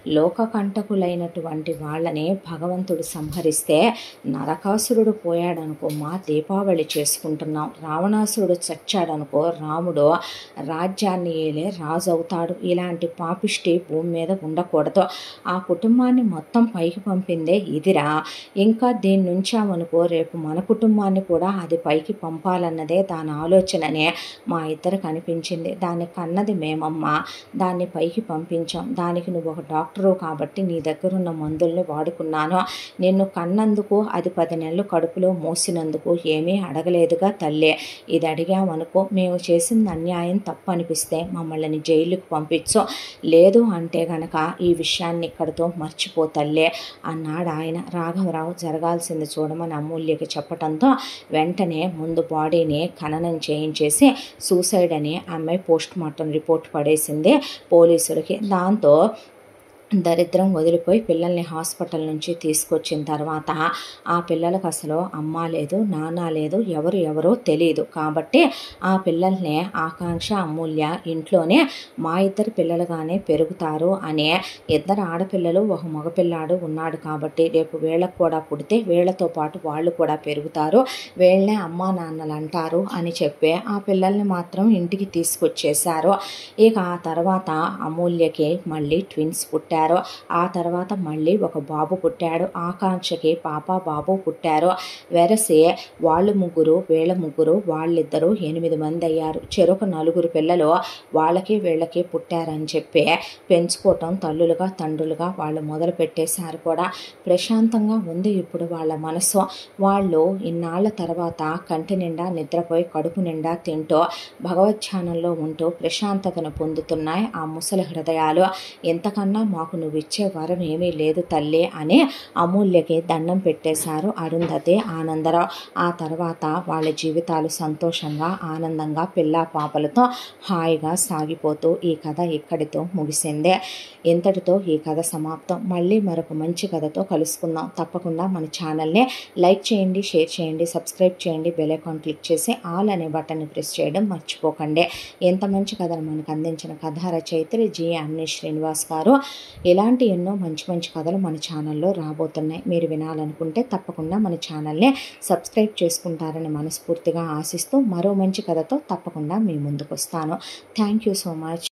లోకకంటకులైనటువంటి వాళ్ళని భగవంతుడు సంహరిస్తే నరకాసురుడు పోయాడనుకోమ్మా దీపావళి చేసుకుంటున్నాం, రావణాసురుడు చచ్చాడనుకో రాముడు రాజ్యాన్ని ఏలే రాజు అవుతాడు, ఇలాంటి పాపిష్టి భూమి మీద ఉండకూడదు, ఆ కుటుంబాన్ని మొత్తం పైకి పంపిందే ఇదిరా, ఇంకా దీని నుంచామనుకో రేపు మన కుటుంబాన్ని కూడా అది పైకి పంపాలన్నదే దాని ఆలోచననే మా ఇద్దరికి అనిపించింది, దాన్ని కన్నది మేమమ్మా, దాన్ని పైకి పంపించాం, దానికి నువ్వు ఒక డాక్టరు కాబట్టి నీ దగ్గరున్న మందుల్ని వాడుకున్నాను, నిన్ను కన్నందుకు అది 10 నెలలు కడుపులో మోసినందుకు ఏమీ అడగలేదుగా తల్లే, ఇది అడిగామనుకో మేము చేసిన అన్యాయం తప్పు అనిపిస్తే మమ్మల్ని జైలుకు పంపించు, లేదు అంటే గనక ఈ విషయాన్ని ఇక్కడితో మర్చిపోతల్లే అన్నాడు ఆయన. రాఘవరావు జరగాల్సింది చూడమని అమూల్యకి చెప్పడంతో వెంటనే ముందు బాడీని ఖననం చేయించేసి సూసైడ్ అని అమ్మాయి పోస్ట్ మార్టం రిపోర్ట్ పడేసింది పోలీసులకి. దాంతో దరిద్రం వదిలిపోయి పిల్లల్ని హాస్పిటల్ నుంచి తీసుకొచ్చిన తర్వాత ఆ పిల్లలకు అసలు అమ్మ లేదు, నాన్న లేదు, ఎవరో తెలియదు కాబట్టి ఆ పిల్లల్ని ఆకాంక్ష, అమూల్య ఇంట్లోనే మా 2 పిల్లలుగానే పెరుగుతారు అనే, 2 ఆడపిల్లలు 1 మగపిల్లాడు ఉన్నాడు కాబట్టి రేపు వీళ్ళకు కూడా పుడితే వీళ్ళతో పాటు వాళ్ళు కూడా పెరుగుతారు, వీళ్ళనే అమ్మా నాన్నలు అంటారు అని చెప్పి ఆ పిల్లల్ని మాత్రం ఇంటికి తీసుకొచ్చేశారు. ఇక ఆ తర్వాత అమూల్యకి మళ్ళీ ట్విన్స్ పుట్టారు. ఆ తర్వాత మళ్ళీ ఒక బాబు పుట్టాడు. ఆకాంక్షకి పాప బాబు పుట్టారు. వెరసి వాళ్ళు 3 వీళ్ళ 3 వాళ్ళిద్దరూ 8 మంది అయ్యారు. చెరొక 4 పిల్లలు వాళ్ళకి వీళ్ళకి పుట్టారని చెప్పి పెంచుకోవటం తల్లులుగా తండ్రులుగా వాళ్ళు మొదలు పెట్టేశారు కూడా. ప్రశాంతంగా ఉంది ఇప్పుడు వాళ్ళ మనసు. వాళ్ళు ఇన్నాళ్ల తర్వాత కంటి నిండా నిద్రపోయి కడుపు నిండా తింటూ భగవద్ధ్యానంలో ఉంటూ ప్రశాంతతను పొందుతున్నాయి ఆ ముసలి హృదయాలు. ఎంతకన్నా మాకు నువ్వు ఇచ్చే వరం ఏమీ లేదు తల్లి అని అమూల్యకి దండం పెట్టేశారు అరుంధతి, ఆనందరావు. ఆ తర్వాత వాళ్ళ జీవితాలు సంతోషంగా ఆనందంగా పిల్లా పాపలతో హాయిగా సాగిపోతూ ఈ కథ ఇక్కడితో ముగిసిందే. ఇంతటితో ఈ కథ సమాప్తం. మళ్ళీ మరొక మంచి కథతో కలుసుకుందాం. తప్పకుండా మన ఛానల్ని లైక్ చేయండి, షేర్ చేయండి, సబ్స్క్రైబ్ చేయండి, బెల్ ఐకాన్ క్లిక్ చేసి ఆల్ అనే బటన్ని ప్రెస్ చేయడం మర్చిపోకండి. ఎంత మంచి కథను మనకు అందించిన కథా రచయిత్రి జి. అమ్ని శ్రీనివాస్ గారు. ఇలాంటి ఎన్నో మంచి మంచి కథలు మన ఛానల్లో రాబోతున్నాయి. మీరు వినాలనుకుంటే తప్పకుండా మన ఛానల్ని సబ్స్క్రైబ్ చేసుకుంటారని మనస్ఫూర్తిగా ఆశిస్తూ మరో మంచి కథతో తప్పకుండా మీ ముందుకు వస్తాను. Thank you so much.